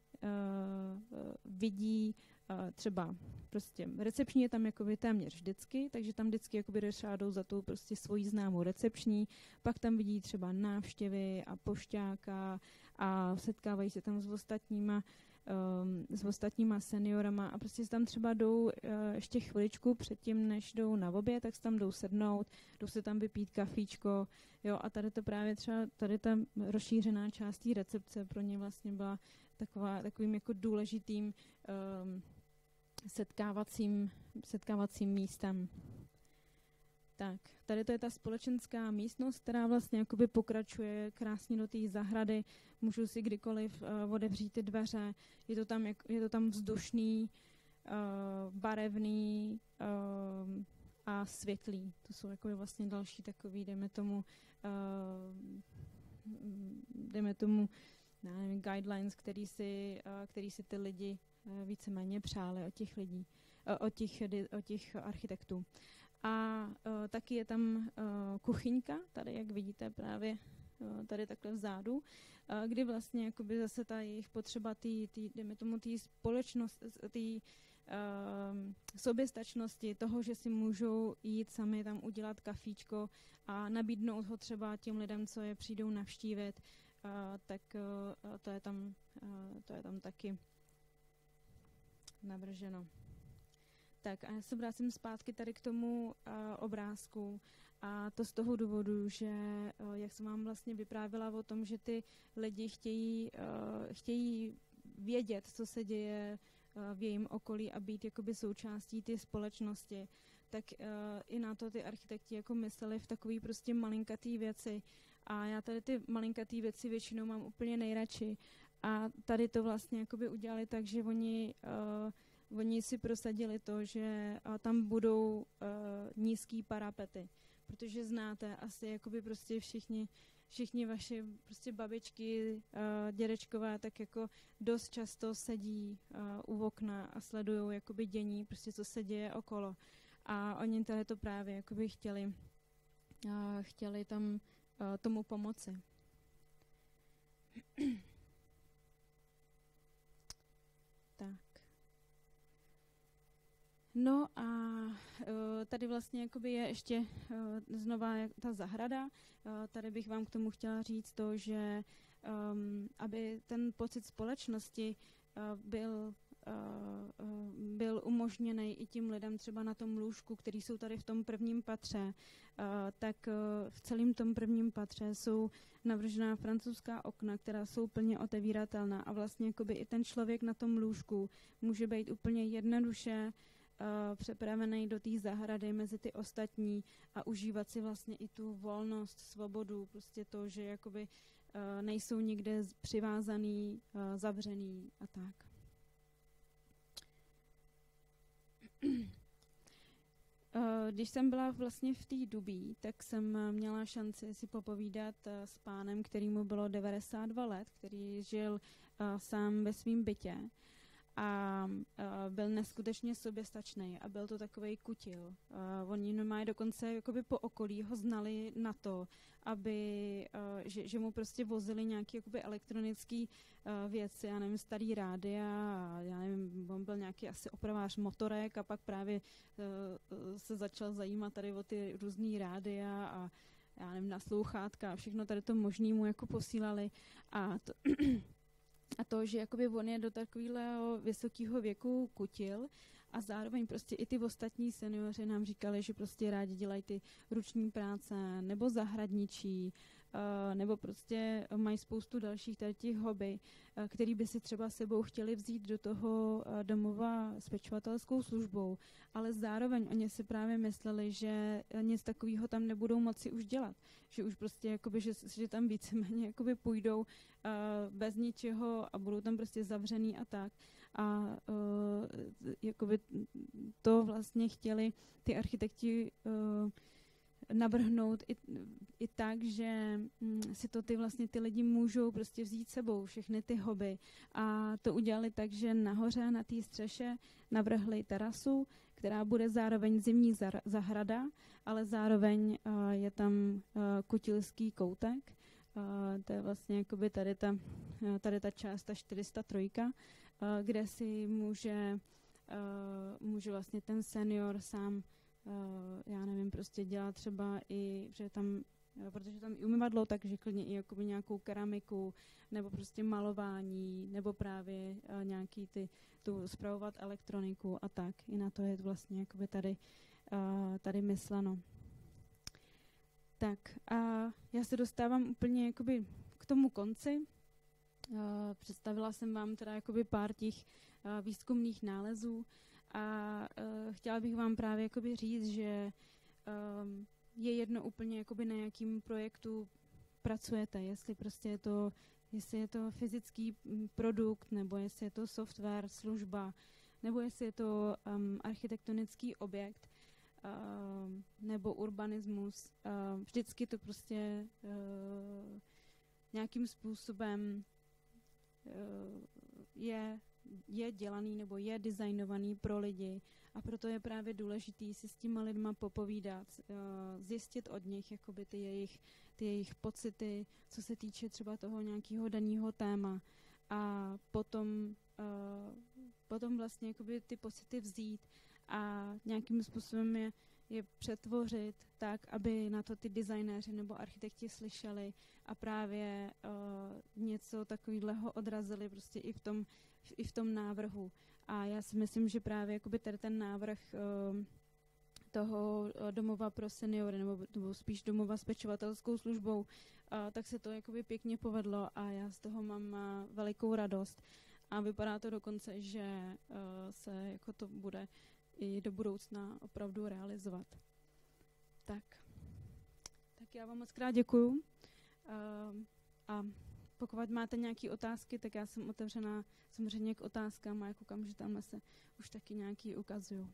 vidí třeba prostě recepční je tam jakoby téměř vždycky, takže tam vždycky jakoby jdou za tou prostě svojí známou recepční, pak tam vidí třeba návštěvy a pošťáka a setkávají se tam s ostatníma Um, s ostatníma seniorama a prostě tam třeba jdou uh, ještě chviličku předtím, než jdou na oběd, tak se tam jdou sednout, jdou se tam vypít kafíčko, jo, a tady to právě třeba, tady ta rozšířená část té recepce pro ně vlastně byla taková, takovým jako důležitým um, setkávacím, setkávacím místem. Tak, tady to je ta společenská místnost, která vlastně jakoby pokračuje krásně do té zahrady. Můžu si kdykoliv uh, otevřít ty dveře. Je to tam, jak, je to tam vzdušný, uh, barevný uh, a světlý. To jsou jakoby vlastně další takový, dejme tomu, uh, dejme tomu, nevím, guidelines, který si, uh, který si ty lidi uh, víceméně přáli od těch lidí, uh, od těch, od těch architektů. A uh, taky je tam uh, kuchyňka, tady jak vidíte právě uh, tady takhle vzadu, uh, kdy vlastně jakoby zase ta jejich potřeba tý, tý, dejme tomu té společnosti, té uh, soběstačnosti, toho, že si můžou jít sami tam udělat kafíčko a nabídnout ho třeba těm lidem, co je přijdou navštívit, uh, tak uh, to je tam, uh, to je tam taky navrženo. Tak a já se vrátím zpátky tady k tomu uh, obrázku a to z toho důvodu, že uh, jak jsem vám vlastně vyprávěla o tom, že ty lidi chtějí, uh, chtějí vědět, co se děje uh, v jejím okolí a být jakoby součástí té společnosti, tak uh, i na to ty architekti jako mysleli v takový prostě malinkatý věci a já tady ty malinkatý věci většinou mám úplně nejradši a tady to vlastně jakoby udělali tak, že oni uh, Oni si prosadili to, že tam budou uh, nízký parapety, protože znáte asi jakoby prostě všichni, všichni vaše prostě babičky, uh, dědečkové, tak jako dost často sedí uh, u okna a sledují jakoby dění, prostě co se děje okolo. A oni tady to právě jakoby chtěli, uh, chtěli tam uh, tomu pomoci. Tak. No a uh, tady vlastně jakoby je ještě uh, znova ta zahrada. Uh, tady bych vám k tomu chtěla říct to, že um, aby ten pocit společnosti uh, byl, uh, uh, byl umožněný i tím lidem třeba na tom lůžku, který jsou tady v tom prvním patře, uh, tak uh, v celém tom prvním patře jsou navržená francouzská okna, která jsou plně otevíratelná a vlastně jakoby i ten člověk na tom lůžku může být úplně jednoduše Uh, přepravený do té zahrady mezi ty ostatní a užívat si vlastně i tu volnost, svobodu, prostě to, že jakoby uh, nejsou nikde přivázaný, uh, zavřený a tak. Uh, když jsem byla vlastně v té Dubí, tak jsem měla šanci si popovídat uh, s pánem, kterýmu bylo devadesát dva let, který žil uh, sám ve svém bytě. A uh, byl neskutečně soběstačný a byl to takovej kutil. Uh, oni normálně dokonce jakoby po okolí ho znali na to, aby, uh, že, že mu prostě vozili nějaké jakoby elektronické uh, věci, já nevím, starý rádia a já nevím, on byl nějaký asi opravář motorek a pak právě uh, se začal zajímat tady o ty různý rádia a já nevím, naslouchátka a všechno tady to možný mu jako posílali a to a to, že jakoby on je do takového vysokého věku kutil a zároveň prostě i ty ostatní seniori nám říkali, že prostě rádi dělají ty ruční práce nebo zahradničí, Uh, nebo prostě mají spoustu dalších tady těch hobby, uh, který by si třeba sebou chtěli vzít do toho uh, domova s pečovatelskou službou, ale zároveň oni si právě mysleli, že nic takového tam nebudou moci už dělat, že už prostě jakoby, že, že tam víceméně jakoby půjdou uh, bez ničeho a budou tam prostě zavřený a tak. A uh, jakoby to vlastně chtěli ty architekti uh, navrhnout i, i tak, že mm, si to ty vlastně ty lidi můžou prostě vzít sebou, všechny ty hobby. A to udělali tak, že nahoře na té střeše navrhli terasu, která bude zároveň zimní zahrada, ale zároveň uh, je tam uh, kutilský koutek. Uh, to je vlastně jakoby tady ta, uh, tady ta část, ta čtyři sta tři, uh, kde si může, uh, může vlastně ten senior sám Uh, já nevím, prostě dělat třeba i, že tam, protože tam i umyvadlo, takže klidně i jakoby nějakou keramiku, nebo prostě malování, nebo právě uh, nějaký ty, tu spravovat elektroniku a tak. I na to je vlastně jakoby tady, uh, tady mysleno. Tak a já se dostávám úplně jakoby k tomu konci. Uh, představila jsem vám teda jakoby pár těch uh, výzkumných nálezů. A uh, chtěla bych vám právě jakoby říct, že um, je jedno úplně jakoby na jakým projektu pracujete, jestli prostě je to, jestli je to fyzický produkt, nebo jestli je to software, služba, nebo jestli je to um, architektonický objekt, um, nebo urbanismus. Um, vždycky to prostě uh, nějakým způsobem uh, je je dělaný nebo je designovaný pro lidi a proto je právě důležitý si s těma lidma popovídat, zjistit od nich jakoby ty jejich, ty jejich pocity, co se týče třeba toho nějakého daného téma a potom, potom vlastně jakoby ty pocity vzít a nějakým způsobem je, je přetvořit tak, aby na to ty designéři nebo architekti slyšeli a právě uh, něco takového odrazili prostě i v tom i v tom návrhu. A já si myslím, že právě jakoby tady ten návrh uh, toho domova pro seniory, nebo, nebo spíš domova s pečovatelskou službou, uh, tak se to jakoby pěkně povedlo a já z toho mám uh, velikou radost. A vypadá to dokonce, že uh, se jako to bude i do budoucna opravdu realizovat. Tak, tak já vám moc krát děkuju. Uh, a pokud máte nějaké otázky, tak já jsem otevřená samozřejmě k otázkám a já koukám, že tamhle se už taky nějaký ukazují.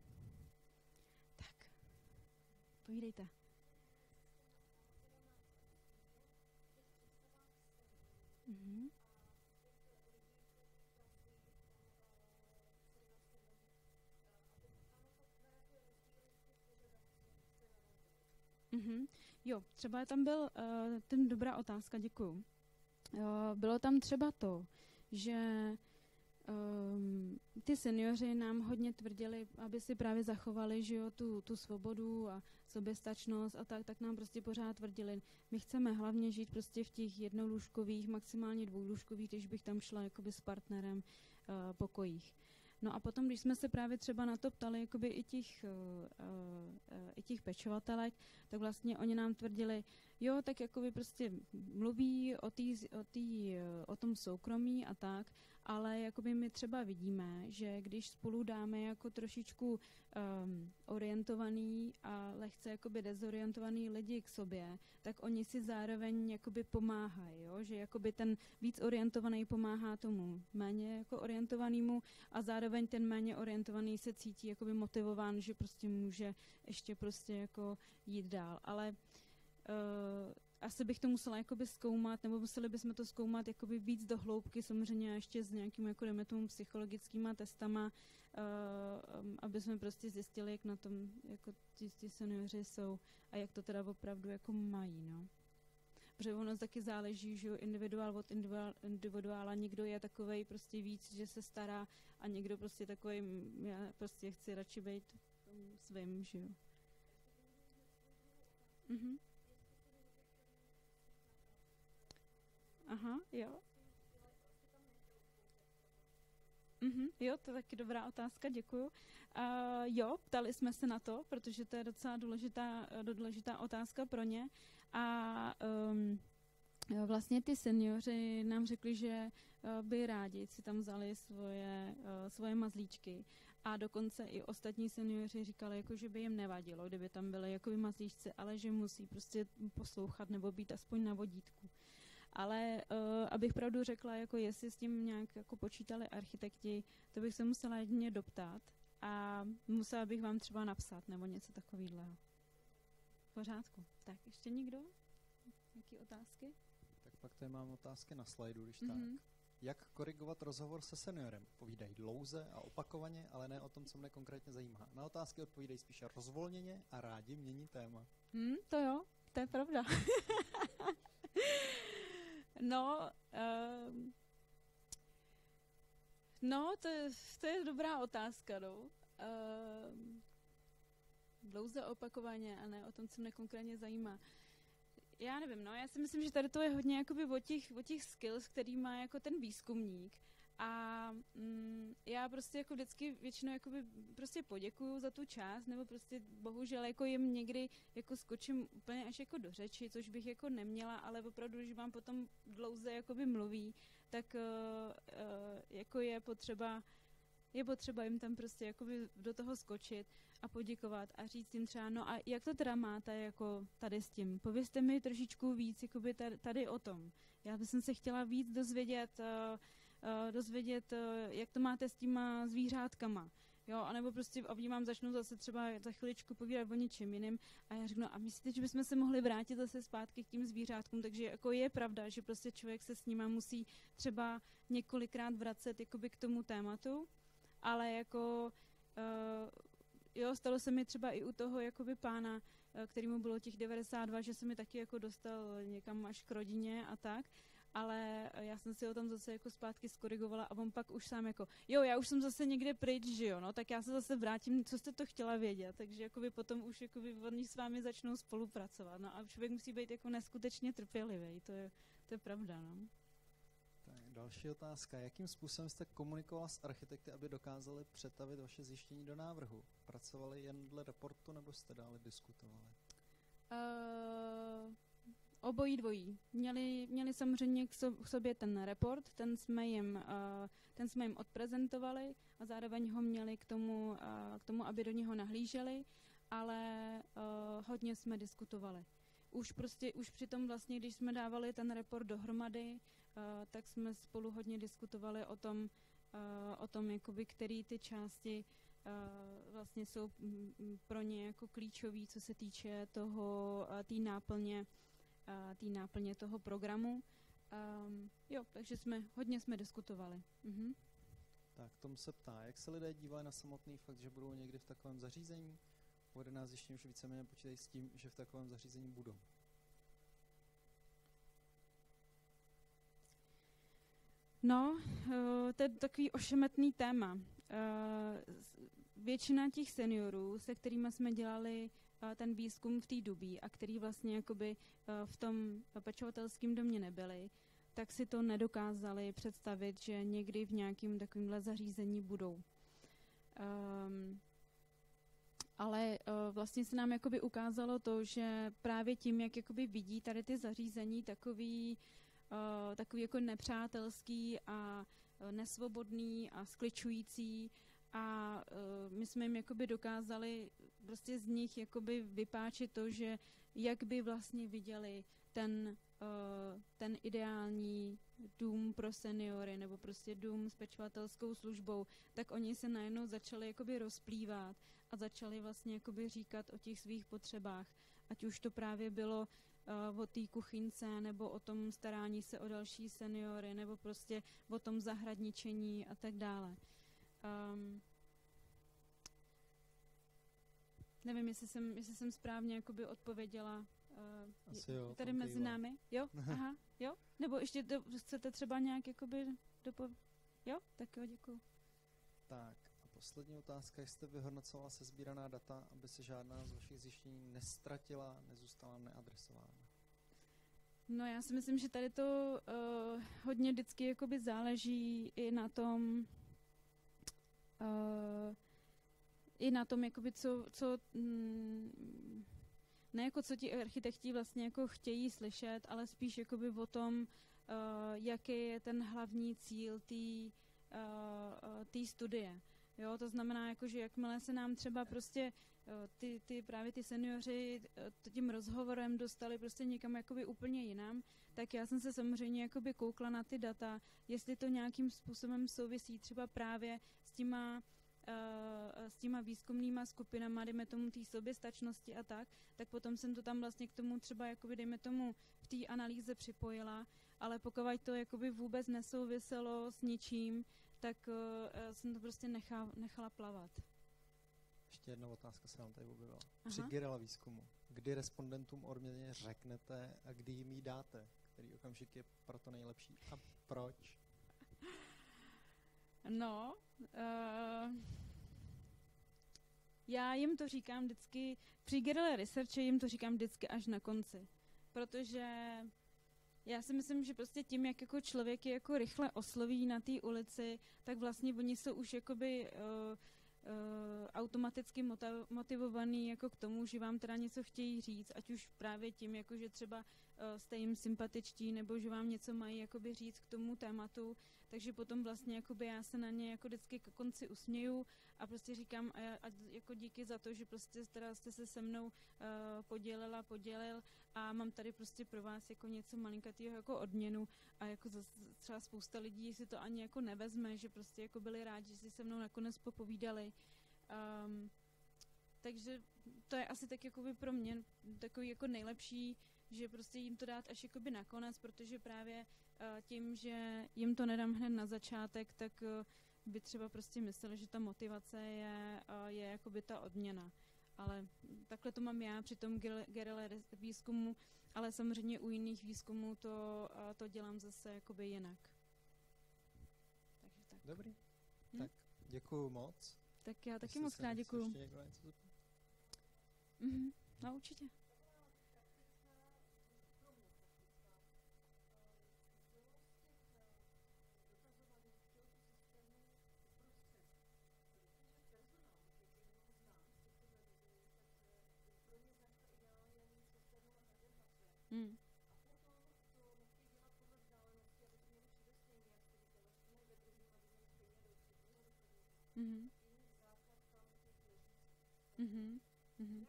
Tak, povídejte. Mhm. Mhm. Jo, třeba tam byl uh, ten dobrá otázka, děkuju. Uh, bylo tam třeba to, že um, ty seniori nám hodně tvrdili, aby si právě zachovali, že jo, tu, tu svobodu a soběstačnost a tak, tak nám prostě pořád tvrdili, my chceme hlavně žít prostě v těch jednolůžkových, maximálně dvoulůžkových, když bych tam šla jakoby s partnerem uh, pokojích. No a potom, když jsme se právě třeba na to ptali jakoby i těch, uh, uh, i těch pečovatelek, tak vlastně oni nám tvrdili, jo, tak jakoby prostě mluví o, tý, o, tý, o tom soukromí a tak, ale jakoby my třeba vidíme, že když spolu dáme jako trošičku um, orientovaný a lehce jakoby dezorientovaný lidi k sobě, tak oni si zároveň jakoby pomáhají, jo? Že jakoby ten víc orientovaný pomáhá tomu méně jako orientovanému a zároveň ten méně orientovaný se cítí jakoby motivován, že prostě může ještě prostě jako jít dál, ale uh, asi bych to musela jakoby zkoumat, nebo museli bychom to zkoumat jakoby víc do hloubky, samozřejmě ještě s nějakými jako dejme tomu psychologickýma testama, uh, um, aby jsme prostě zjistili, jak na tom jako ti, ti seniori jsou a jak to teda opravdu jako mají, no. Protože ono taky záleží, že jo, individuál od individuál, individuála, někdo je takovej prostě víc, že se stará a někdo prostě takovej, já prostě chci radši být svým, že jo. Mhm. Aha, jo. Mm-hmm. Jo, to je taky dobrá otázka, děkuju. Uh, jo, ptali jsme se na to, protože to je docela důležitá, důležitá otázka pro ně. A um, vlastně ty seniori nám řekli, že uh, by rádi si tam vzali svoje, uh, svoje mazlíčky. A dokonce i ostatní seniori říkali, jako, že by jim nevadilo, kdyby tam byly jakoby mazlíčci, ale že musí prostě poslouchat nebo být aspoň na vodítku. Ale uh, abych pravdu řekla, jako jestli s tím nějak jako počítali architekti, to bych se musela jedině doptat a musela bych vám třeba napsat nebo něco takového. V pořádku. Tak, ještě někdo? Jaké otázky? Tak pak tady mám otázky na slajdu, když Mm-hmm. tak. Jak korigovat rozhovor se seniorem? Povídají dlouze a opakovaně, ale ne o tom, co mne konkrétně zajímá. Na otázky odpovídají spíše rozvolněně a rádi mění téma. Hmm, to jo, to je pravda. No, um, no to, je, to je dobrá otázka, no. Um, dlouze opakovaně a ne o tom, co mě konkrétně zajímá. Já nevím, no, já si myslím, že tady to je hodně jakoby o těch, o těch skills, který má jako ten výzkumník. A mm, já prostě jako vždycky většinou jakoby prostě poděkuju za tu část, nebo prostě bohužel jako jim někdy jako skočím úplně až jako do řeči, což bych jako neměla, ale opravdu, když vám potom dlouze jakoby mluví, tak uh, uh, jako je potřeba je potřeba jim tam prostě jakoby do toho skočit a poděkovat a říct jim třeba, no a jak to teda máte jako tady s tím? Povězte mi trošičku víc jakoby tady, tady o tom. Já bych se chtěla víc dozvědět, uh, uh, dozvědět, uh, jak to máte s těma zvířátkama. Jo, anebo prostě a oni vám začnou zase třeba za chviličku povídat o něčem jiným a já řeknu, a myslíte, že bychom se mohli vrátit zase zpátky k tím zvířátkům, takže jako je pravda, že prostě člověk se s nima musí třeba několikrát vracet jakoby k tomu tématu, ale jako uh, jo, stalo se mi třeba i u toho jakoby pána, uh, kterýmu bylo těch devadesát dva, že se mi taky jako dostal někam až k rodině a tak, ale já jsem si ho tam zase jako zpátky skorigovala a on pak už sám jako, jo, já už jsem zase někde pryč, že jo, no, tak já se zase vrátím, co jste to chtěla vědět, takže jakoby potom už jakoby oni s vámi začnou spolupracovat, no a člověk musí být jako neskutečně trpělivý, to je, to je pravda, no. Tak, další otázka. Jakým způsobem jste komunikovala s architekty, aby dokázali přetavit vaše zjištění do návrhu? Pracovali jen dle reportu, nebo jste dále diskutovali? Uh, obojí dvojí. Měli, měli samozřejmě k, so, k sobě ten report, ten jsme, jim, uh, ten jsme jim odprezentovali a zároveň ho měli k tomu, uh, k tomu aby do něho nahlíželi, ale uh, hodně jsme diskutovali. Už prostě, už přitom vlastně, když jsme dávali ten report dohromady, uh, tak jsme spolu hodně diskutovali o tom, uh, o tom jakoby, který ty části uh, vlastně jsou m, pro ně jako klíčový, co se týče toho, uh, té náplně, uh, té náplně toho programu. Um, jo, takže jsme, hodně jsme diskutovali. Mhm. Tak, Tom se ptá, jak se lidé dívají na samotný fakt, že budou někdy v takovém zařízení? Uvedená zjištění už víceméně počítají s tím, že v takovém zařízení budou. No, to je takový ošemetný téma. Většina těch seniorů, se kterými jsme dělali ten výzkum v té době a který vlastně jakoby v tom pečovatelském domě nebyli, tak si to nedokázali představit, že někdy v nějakém takovémhle zařízení budou. Um, ale uh, vlastně se nám jakoby ukázalo to, že právě tím, jak jakoby vidí tady ty zařízení takový, uh, takový jako nepřátelský a uh, nesvobodný a skličující a uh, my jsme jim jakoby dokázali prostě z nich jakoby vypáčit to, že jak by vlastně viděli ten, uh, ten ideální dům pro seniory nebo prostě dům s pečovatelskou službou, tak oni se najednou začali jakoby rozplývat a začali vlastně jakoby říkat o těch svých potřebách. Ať už to právě bylo uh, o té kuchyňce, nebo o tom starání se o další seniory, nebo prostě o tom zahradničení a tak dále. Um, nevím, jestli jsem, jestli jsem správně jakoby odpověděla. Uh, Asi jo, tady mezi kejva. námi? Jo? Aha, jo? Nebo ještě do, chcete třeba nějak jakoby dopo... Jo? Tak jo, děkuju. Tak a poslední otázka, jak jste vyhodnocovala sesbíraná data, aby se žádná z vašich zjištění nestratila, nezůstala neadresována? No já si myslím, že tady to uh, hodně vždycky jakoby záleží i na tom, uh, i na tom, jakoby, co, co mm, ne jako co ti architekti vlastně jako chtějí slyšet, ale spíš jakoby o tom, uh, jaký je ten hlavní cíl té uh, té studie. Jo, to znamená, jako, že jakmile se nám třeba prostě uh, ty, ty, právě ty seniori uh, tím rozhovorem dostali prostě někam jakoby úplně jinam, tak já jsem se samozřejmě jakoby koukla na ty data, jestli to nějakým způsobem souvisí třeba právě s těma s těma výzkumnýma skupinama, dejme tomu té soběstačnosti a tak, tak potom jsem to tam vlastně k tomu třeba, jakoby, dejme tomu, v té analýze připojila, ale pokud to jakoby vůbec nesouviselo s ničím, tak uh, jsem to prostě nechá, nechala plavat. Ještě jedna otázka se nám tady objevila. Při Girela výzkumu, kdy respondentům odměně řeknete a kdy jim ji dáte? Který okamžik je pro to nejlepší a proč? No, uh, já jim to říkám vždycky, při Guerrilla Research jim to říkám vždycky až na konci, protože já si myslím, že prostě tím, jak jako člověk je jako rychle osloví na té ulici, tak vlastně oni jsou už jakoby uh, uh, automaticky motivovaný jako k tomu, že vám teda něco chtějí říct, ať už právě tím, jako že třeba uh, jste jim sympatičtí, nebo že vám něco mají jakoby říct k tomu tématu, takže potom vlastně jakoby já se na ně jako vždycky k konci usměju a prostě říkám a, a jako díky za to, že prostě teda jste se se mnou uh, podělila, podělil a mám tady prostě pro vás jako něco malinkatýho jako odměnu a jako třeba spousta lidí si to ani jako nevezme, že prostě jako byli rádi, že si se mnou nakonec popovídali. Um, takže to je asi tak jakoby pro mě takový jako nejlepší, že prostě jim to dát až jakoby nakonec, protože právě uh, tím, že jim to nedám hned na začátek, tak uh, by třeba prostě mysleli, že ta motivace je, uh, je jakoby ta odměna. Ale takhle to mám já při tom Guerrilla výzkumu, ale samozřejmě u jiných výzkumů to, uh, to dělám zase jakoby jinak. Takže tak. Dobrý. Hm? Tak děkuju moc. Tak já taky moc krát děkuju. Mhm. No určitě. Hmm. Mhm. Mhm. Mhm.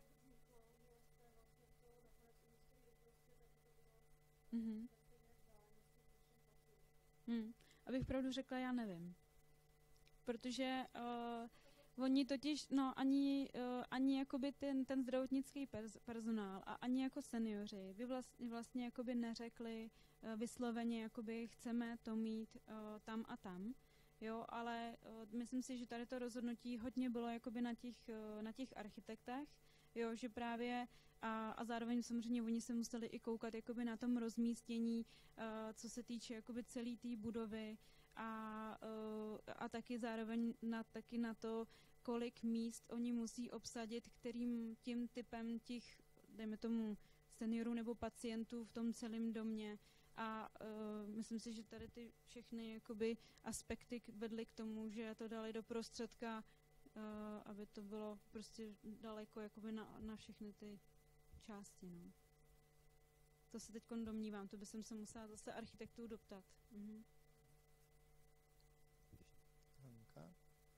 Mhm. Hmm. Abych pravdu řekla, já nevím. Protože uh, oni totiž, no ani, uh, ani jakoby ten, ten zdravotnický pers- personál a ani jako seniori by vlastně, vlastně jakoby neřekli uh, vysloveně, jakoby chceme to mít uh, tam a tam. Jo, ale uh, myslím si, že tady to rozhodnutí hodně bylo jakoby na těch, uh, na těch architektech, jo, že právě a, a zároveň samozřejmě oni se museli i koukat jakoby na tom rozmístění, uh, co se týče jakoby celé té budovy a, uh, a taky zároveň na, taky na to, kolik míst oni musí obsadit, kterým tím typem těch, dejme tomu, seniorů nebo pacientů v tom celém domě. A uh, myslím si, že tady ty všechny jakoby aspekty vedly k tomu, že to dali do prostředka, uh, aby to bylo prostě daleko jakoby na, na všechny ty části. No. To se teď domnívám, to by jsem se musela zase architektů doptat. Mhm. Hanka.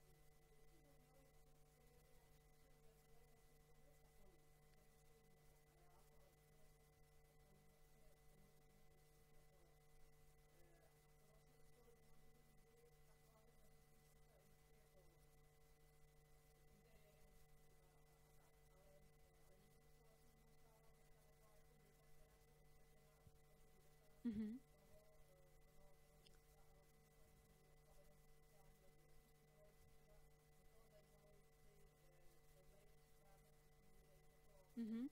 Mhm. Mhm.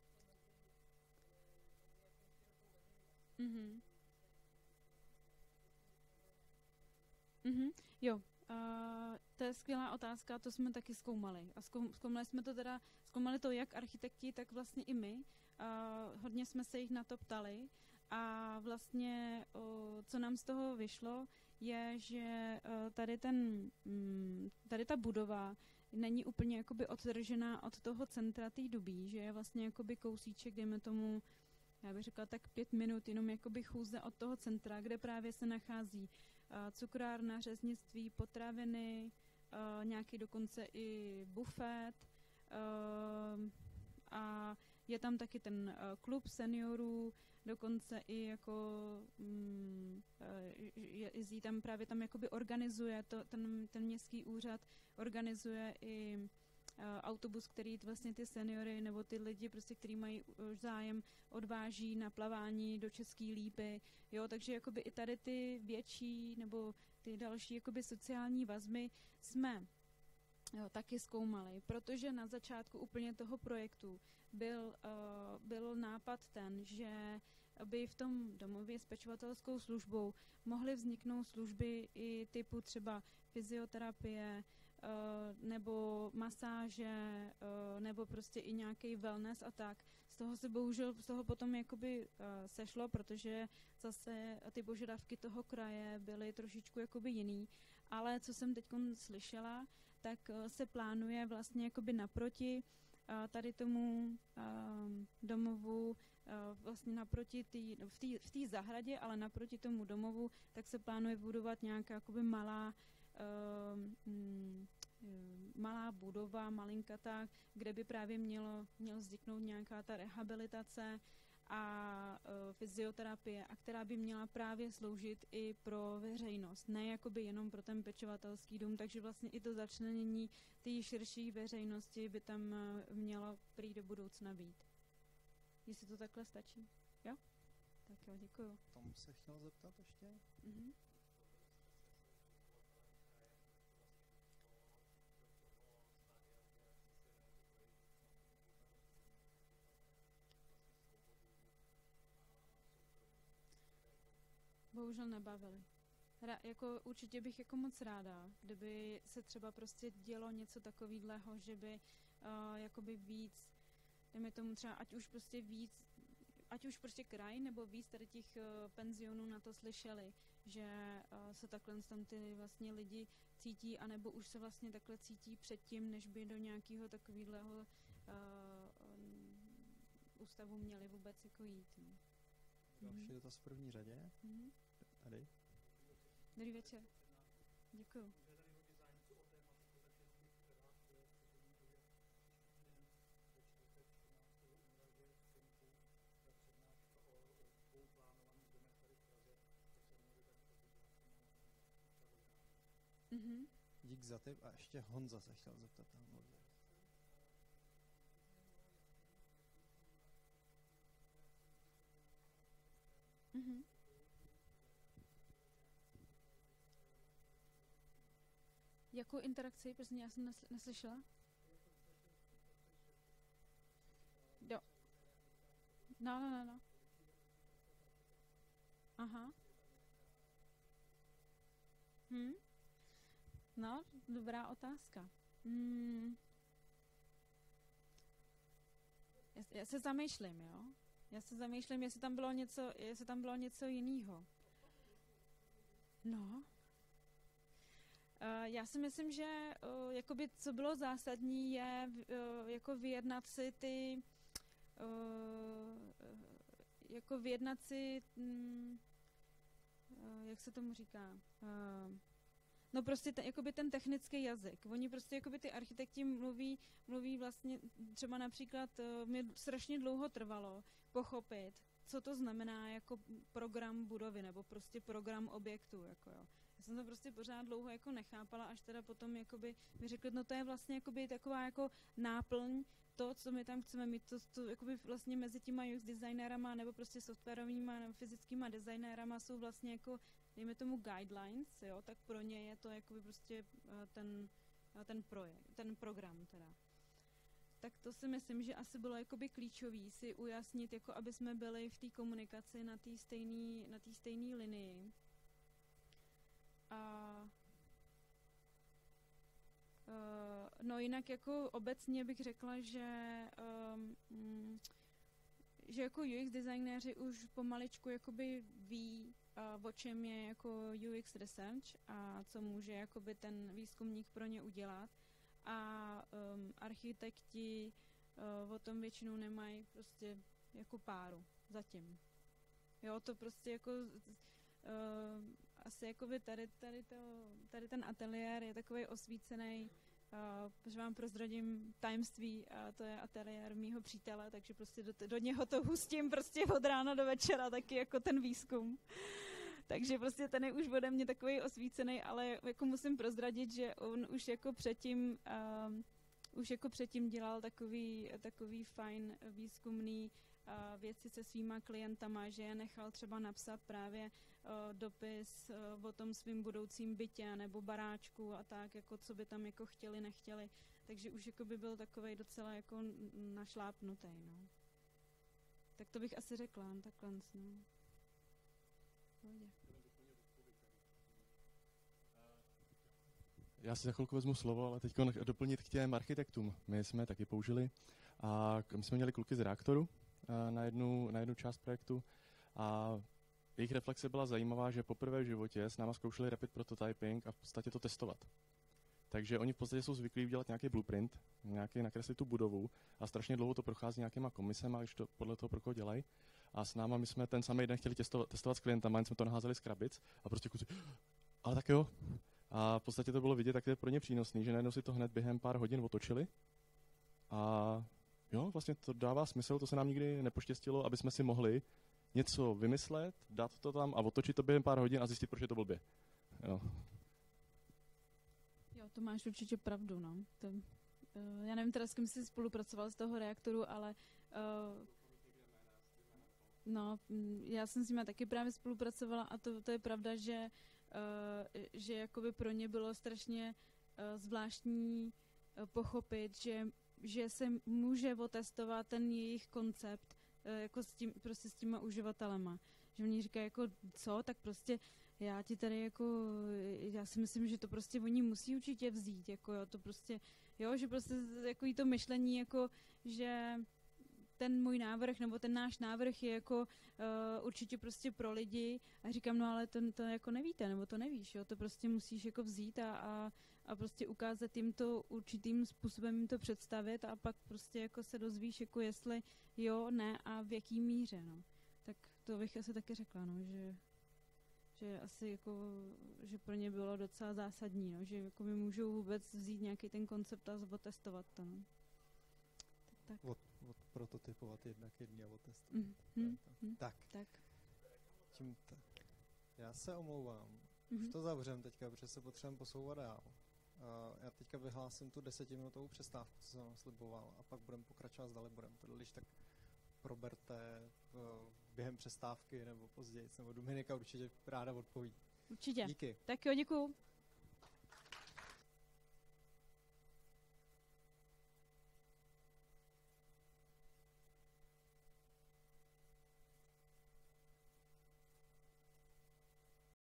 Mhm. Mhm. Jo, uh, to je skvělá otázka, to jsme taky zkoumali. A zkoum, zkoumali jsme to teda, zkoumali to jak architekti, tak vlastně i my. Uh, hodně jsme se jich na to ptali a vlastně, uh, co nám z toho vyšlo, je, že uh, tady, ten, um, tady ta budova není úplně jakoby odtržená od toho centra té Dubí, že je vlastně jakoby kousíček, dejme tomu, já bych řekla tak pět minut, jenom jakoby chůze od toho centra, kde právě se nachází uh, cukrárna, řeznictví, potraviny, uh, nějaký dokonce i bufet uh, a je tam taky ten uh, klub seniorů, dokonce i jako mm, jezdí tam právě tam jakoby organizuje to, ten, ten městský úřad organizuje i uh, autobus, který vlastně ty seniory nebo ty lidi, prostě, kteří mají uh, zájem, odváží na plavání do České Lípy, jo, takže jakoby i tady ty větší nebo ty další jakoby sociální vazby jsme jo, taky zkoumali, protože na začátku úplně toho projektu byl, uh, byl nápad ten, že by v tom domově s pečovatelskou službou mohly vzniknout služby i typu třeba fyzioterapie, uh, nebo masáže, uh, nebo prostě i nějaký wellness a tak. Z toho se bohužel, z toho potom jakoby uh, sešlo, protože zase ty požadavky toho kraje byly trošičku jakoby jiný, ale co jsem teď slyšela, tak uh, se plánuje vlastně jakoby naproti uh, tady tomu uh, domovu, uh, vlastně naproti tý, v té v té zahradě, ale naproti tomu domovu, tak se plánuje budovat nějaká jakoby malá uh, mm, malá budova, malinkatá, kde by právě mělo, mělo vzniknout nějaká ta rehabilitace a uh, fyzioterapie, a která by měla právě sloužit i pro veřejnost, ne jakoby jenom pro ten pečovatelský dům, takže vlastně i to začlenění té širší veřejnosti by tam uh, mělo prý do budoucna být. Jestli to takhle stačí? Jo? Tak jo, děkuju. Tomu se chtěl zeptat ještě? Mhm. Bohužel nebavili. Ra, jako určitě bych jako moc ráda, kdyby se třeba prostě dělo něco takového, že by uh, jakoby víc, dejme tomu třeba, ať už prostě víc, ať už prostě kraj nebo víc tady těch uh, penzionů na to slyšeli, že uh, se takhle tam ty vlastně lidi cítí, anebo už se vlastně takhle cítí předtím, než by do nějakého takového uh, um, ústavu měli vůbec jako jít. No. Další mm-hmm. dotaz v první řadě. Mm-hmm. Tady. Dobrý večer. Děkuju. Mm-hmm. Dík za tip a ještě Honza se chtěl zeptat. Mm-hmm. Jakou interakci? Prostě já jsem nesl- neslyšela. Jo. No, no, no, no. Aha. Hm? No, dobrá otázka. Hmm. Já, já se zamýšlím, jo? Já se zamýšlím, jestli tam bylo něco, jestli tam bylo něco jiného. No. Uh, já si myslím, že uh, jakoby, co bylo zásadní, je uh, jako vyjednat si ty uh, jako vyjednat si um, uh, jak se tomu říká uh, no prostě ten, jakoby ten technický jazyk. Oni prostě jakoby ty architekti mluví, mluví vlastně třeba například uh, mě strašně dlouho trvalo pochopit, co to znamená jako program budovy nebo prostě program objektu, jako jo. Já jsem to prostě pořád dlouho jako nechápala, až teda potom jakoby mi řekli, no to je vlastně jakoby taková jako náplň to, co my tam chceme mít, to, to jakoby vlastně mezi těma U X designérama nebo prostě softwarovýma nebo fyzickýma designérama jsou vlastně jako, dejme tomu guidelines, jo, tak pro ně je to jakoby prostě ten, ten projekt, ten program teda. Tak to si myslím, že asi bylo jakoby klíčový si ujasnit, jako aby jsme byli v té komunikaci na té stejné na té stejné linii. A uh, no jinak jako obecně bych řekla, že um, že jako U X designéři už pomaličku jakoby ví, uh, o čem je jako U X research a co může jakoby ten výzkumník pro ně udělat. A um, architekti uh, o tom většinou nemají prostě jako páru zatím. Jo, to prostě jako uh, asi jakoby tady, tady, to, tady ten ateliér je takový osvícený, uh, protože vám prozradím tajemství, a to je ateliér mýho přítele, takže prostě do, do něho to hustím prostě od rána do večera, taky jako ten výzkum. Takže prostě ten je už ode mě takový osvícený, ale jako musím prozradit, že on už jako předtím, uh, už jako předtím dělal takový, takový fajn výzkumný uh, věci se svýma klientama, že je nechal třeba napsat právě uh, dopis uh, o tom svým budoucím bytě nebo baráčku a tak, jako co by tam jako chtěli, nechtěli. Takže už jako by byl takovej docela jako našlápnutý, no. Tak to bych asi řekla, takhle, no. Já si za chvilku vezmu slovo, ale teď doplnit k těm architektům. My jsme taky použili a my jsme měli kluky z reaktoru na jednu, na jednu část projektu a jejich reflexe byla zajímavá, že poprvé v životě s náma zkoušeli rapid prototyping a v podstatě to testovat. Takže oni v podstatě jsou zvyklí udělat nějaký blueprint, nějaký nakreslit tu budovu a strašně dlouho to prochází nějakýma komisema, když to podle toho pro koho dělají. A s náma my jsme ten samý den chtěli testovat, testovat s klientama, jen jsme to naházeli z krabic a prostě kluci, ale tak jo. A v podstatě to bylo vidět, tak to je pro ně přínosný, že najednou si to hned během pár hodin otočili. A jo, vlastně to dává smysl, to se nám nikdy nepoštěstilo, aby jsme si mohli něco vymyslet, dát to tam a otočit to během pár hodin a zjistit, proč je to blbě. Jo. Jo, to máš určitě pravdu, no. To, uh, já nevím teda, s kým jsi spolupracoval z toho reaktoru, ale uh, no, já jsem s nimi taky právě spolupracovala a to, to je pravda, že, uh, že jakoby pro ně bylo strašně uh, zvláštní uh, pochopit, že, že se může otestovat ten jejich koncept uh, jako s tím, prostě s těma uživatelema. Že oni říkají jako co, tak prostě já ti tady jako, já si myslím, že to prostě oni musí určitě vzít, jako jo, to prostě, jo, že prostě jako jí to myšlení, jako, že ten můj návrh, nebo ten náš návrh je jako uh, určitě prostě pro lidi a říkám, no ale to, to jako nevíte, nebo to nevíš, jo, to prostě musíš jako vzít a, a, a prostě ukázat jim to určitým způsobem jim to představit a pak prostě jako se dozvíš, jako jestli jo, ne a v jaký míře, no. Tak to bych asi taky řekla, no, že že asi jako, že pro ně bylo docela zásadní, no, že jako mi můžou vůbec vzít nějaký ten koncept a otestovat to, no. Tak. Od, od prototypovat jednak jedný a otestovat. Mm, mm, mm, tak. tak. Čím t- já se omlouvám. Mm-hmm. Už to zavřem teďka, protože se potřebujeme posouvat dál. Uh, já teďka vyhlásím tu desetiminutovou přestávku, co jsem vám sliboval, a pak budeme pokračovat s Daliborem. Tohle když tak proberte uh, během přestávky nebo později, nebo Dominika určitě ráda odpoví. Určitě. Díky. Tak jo, děkuju.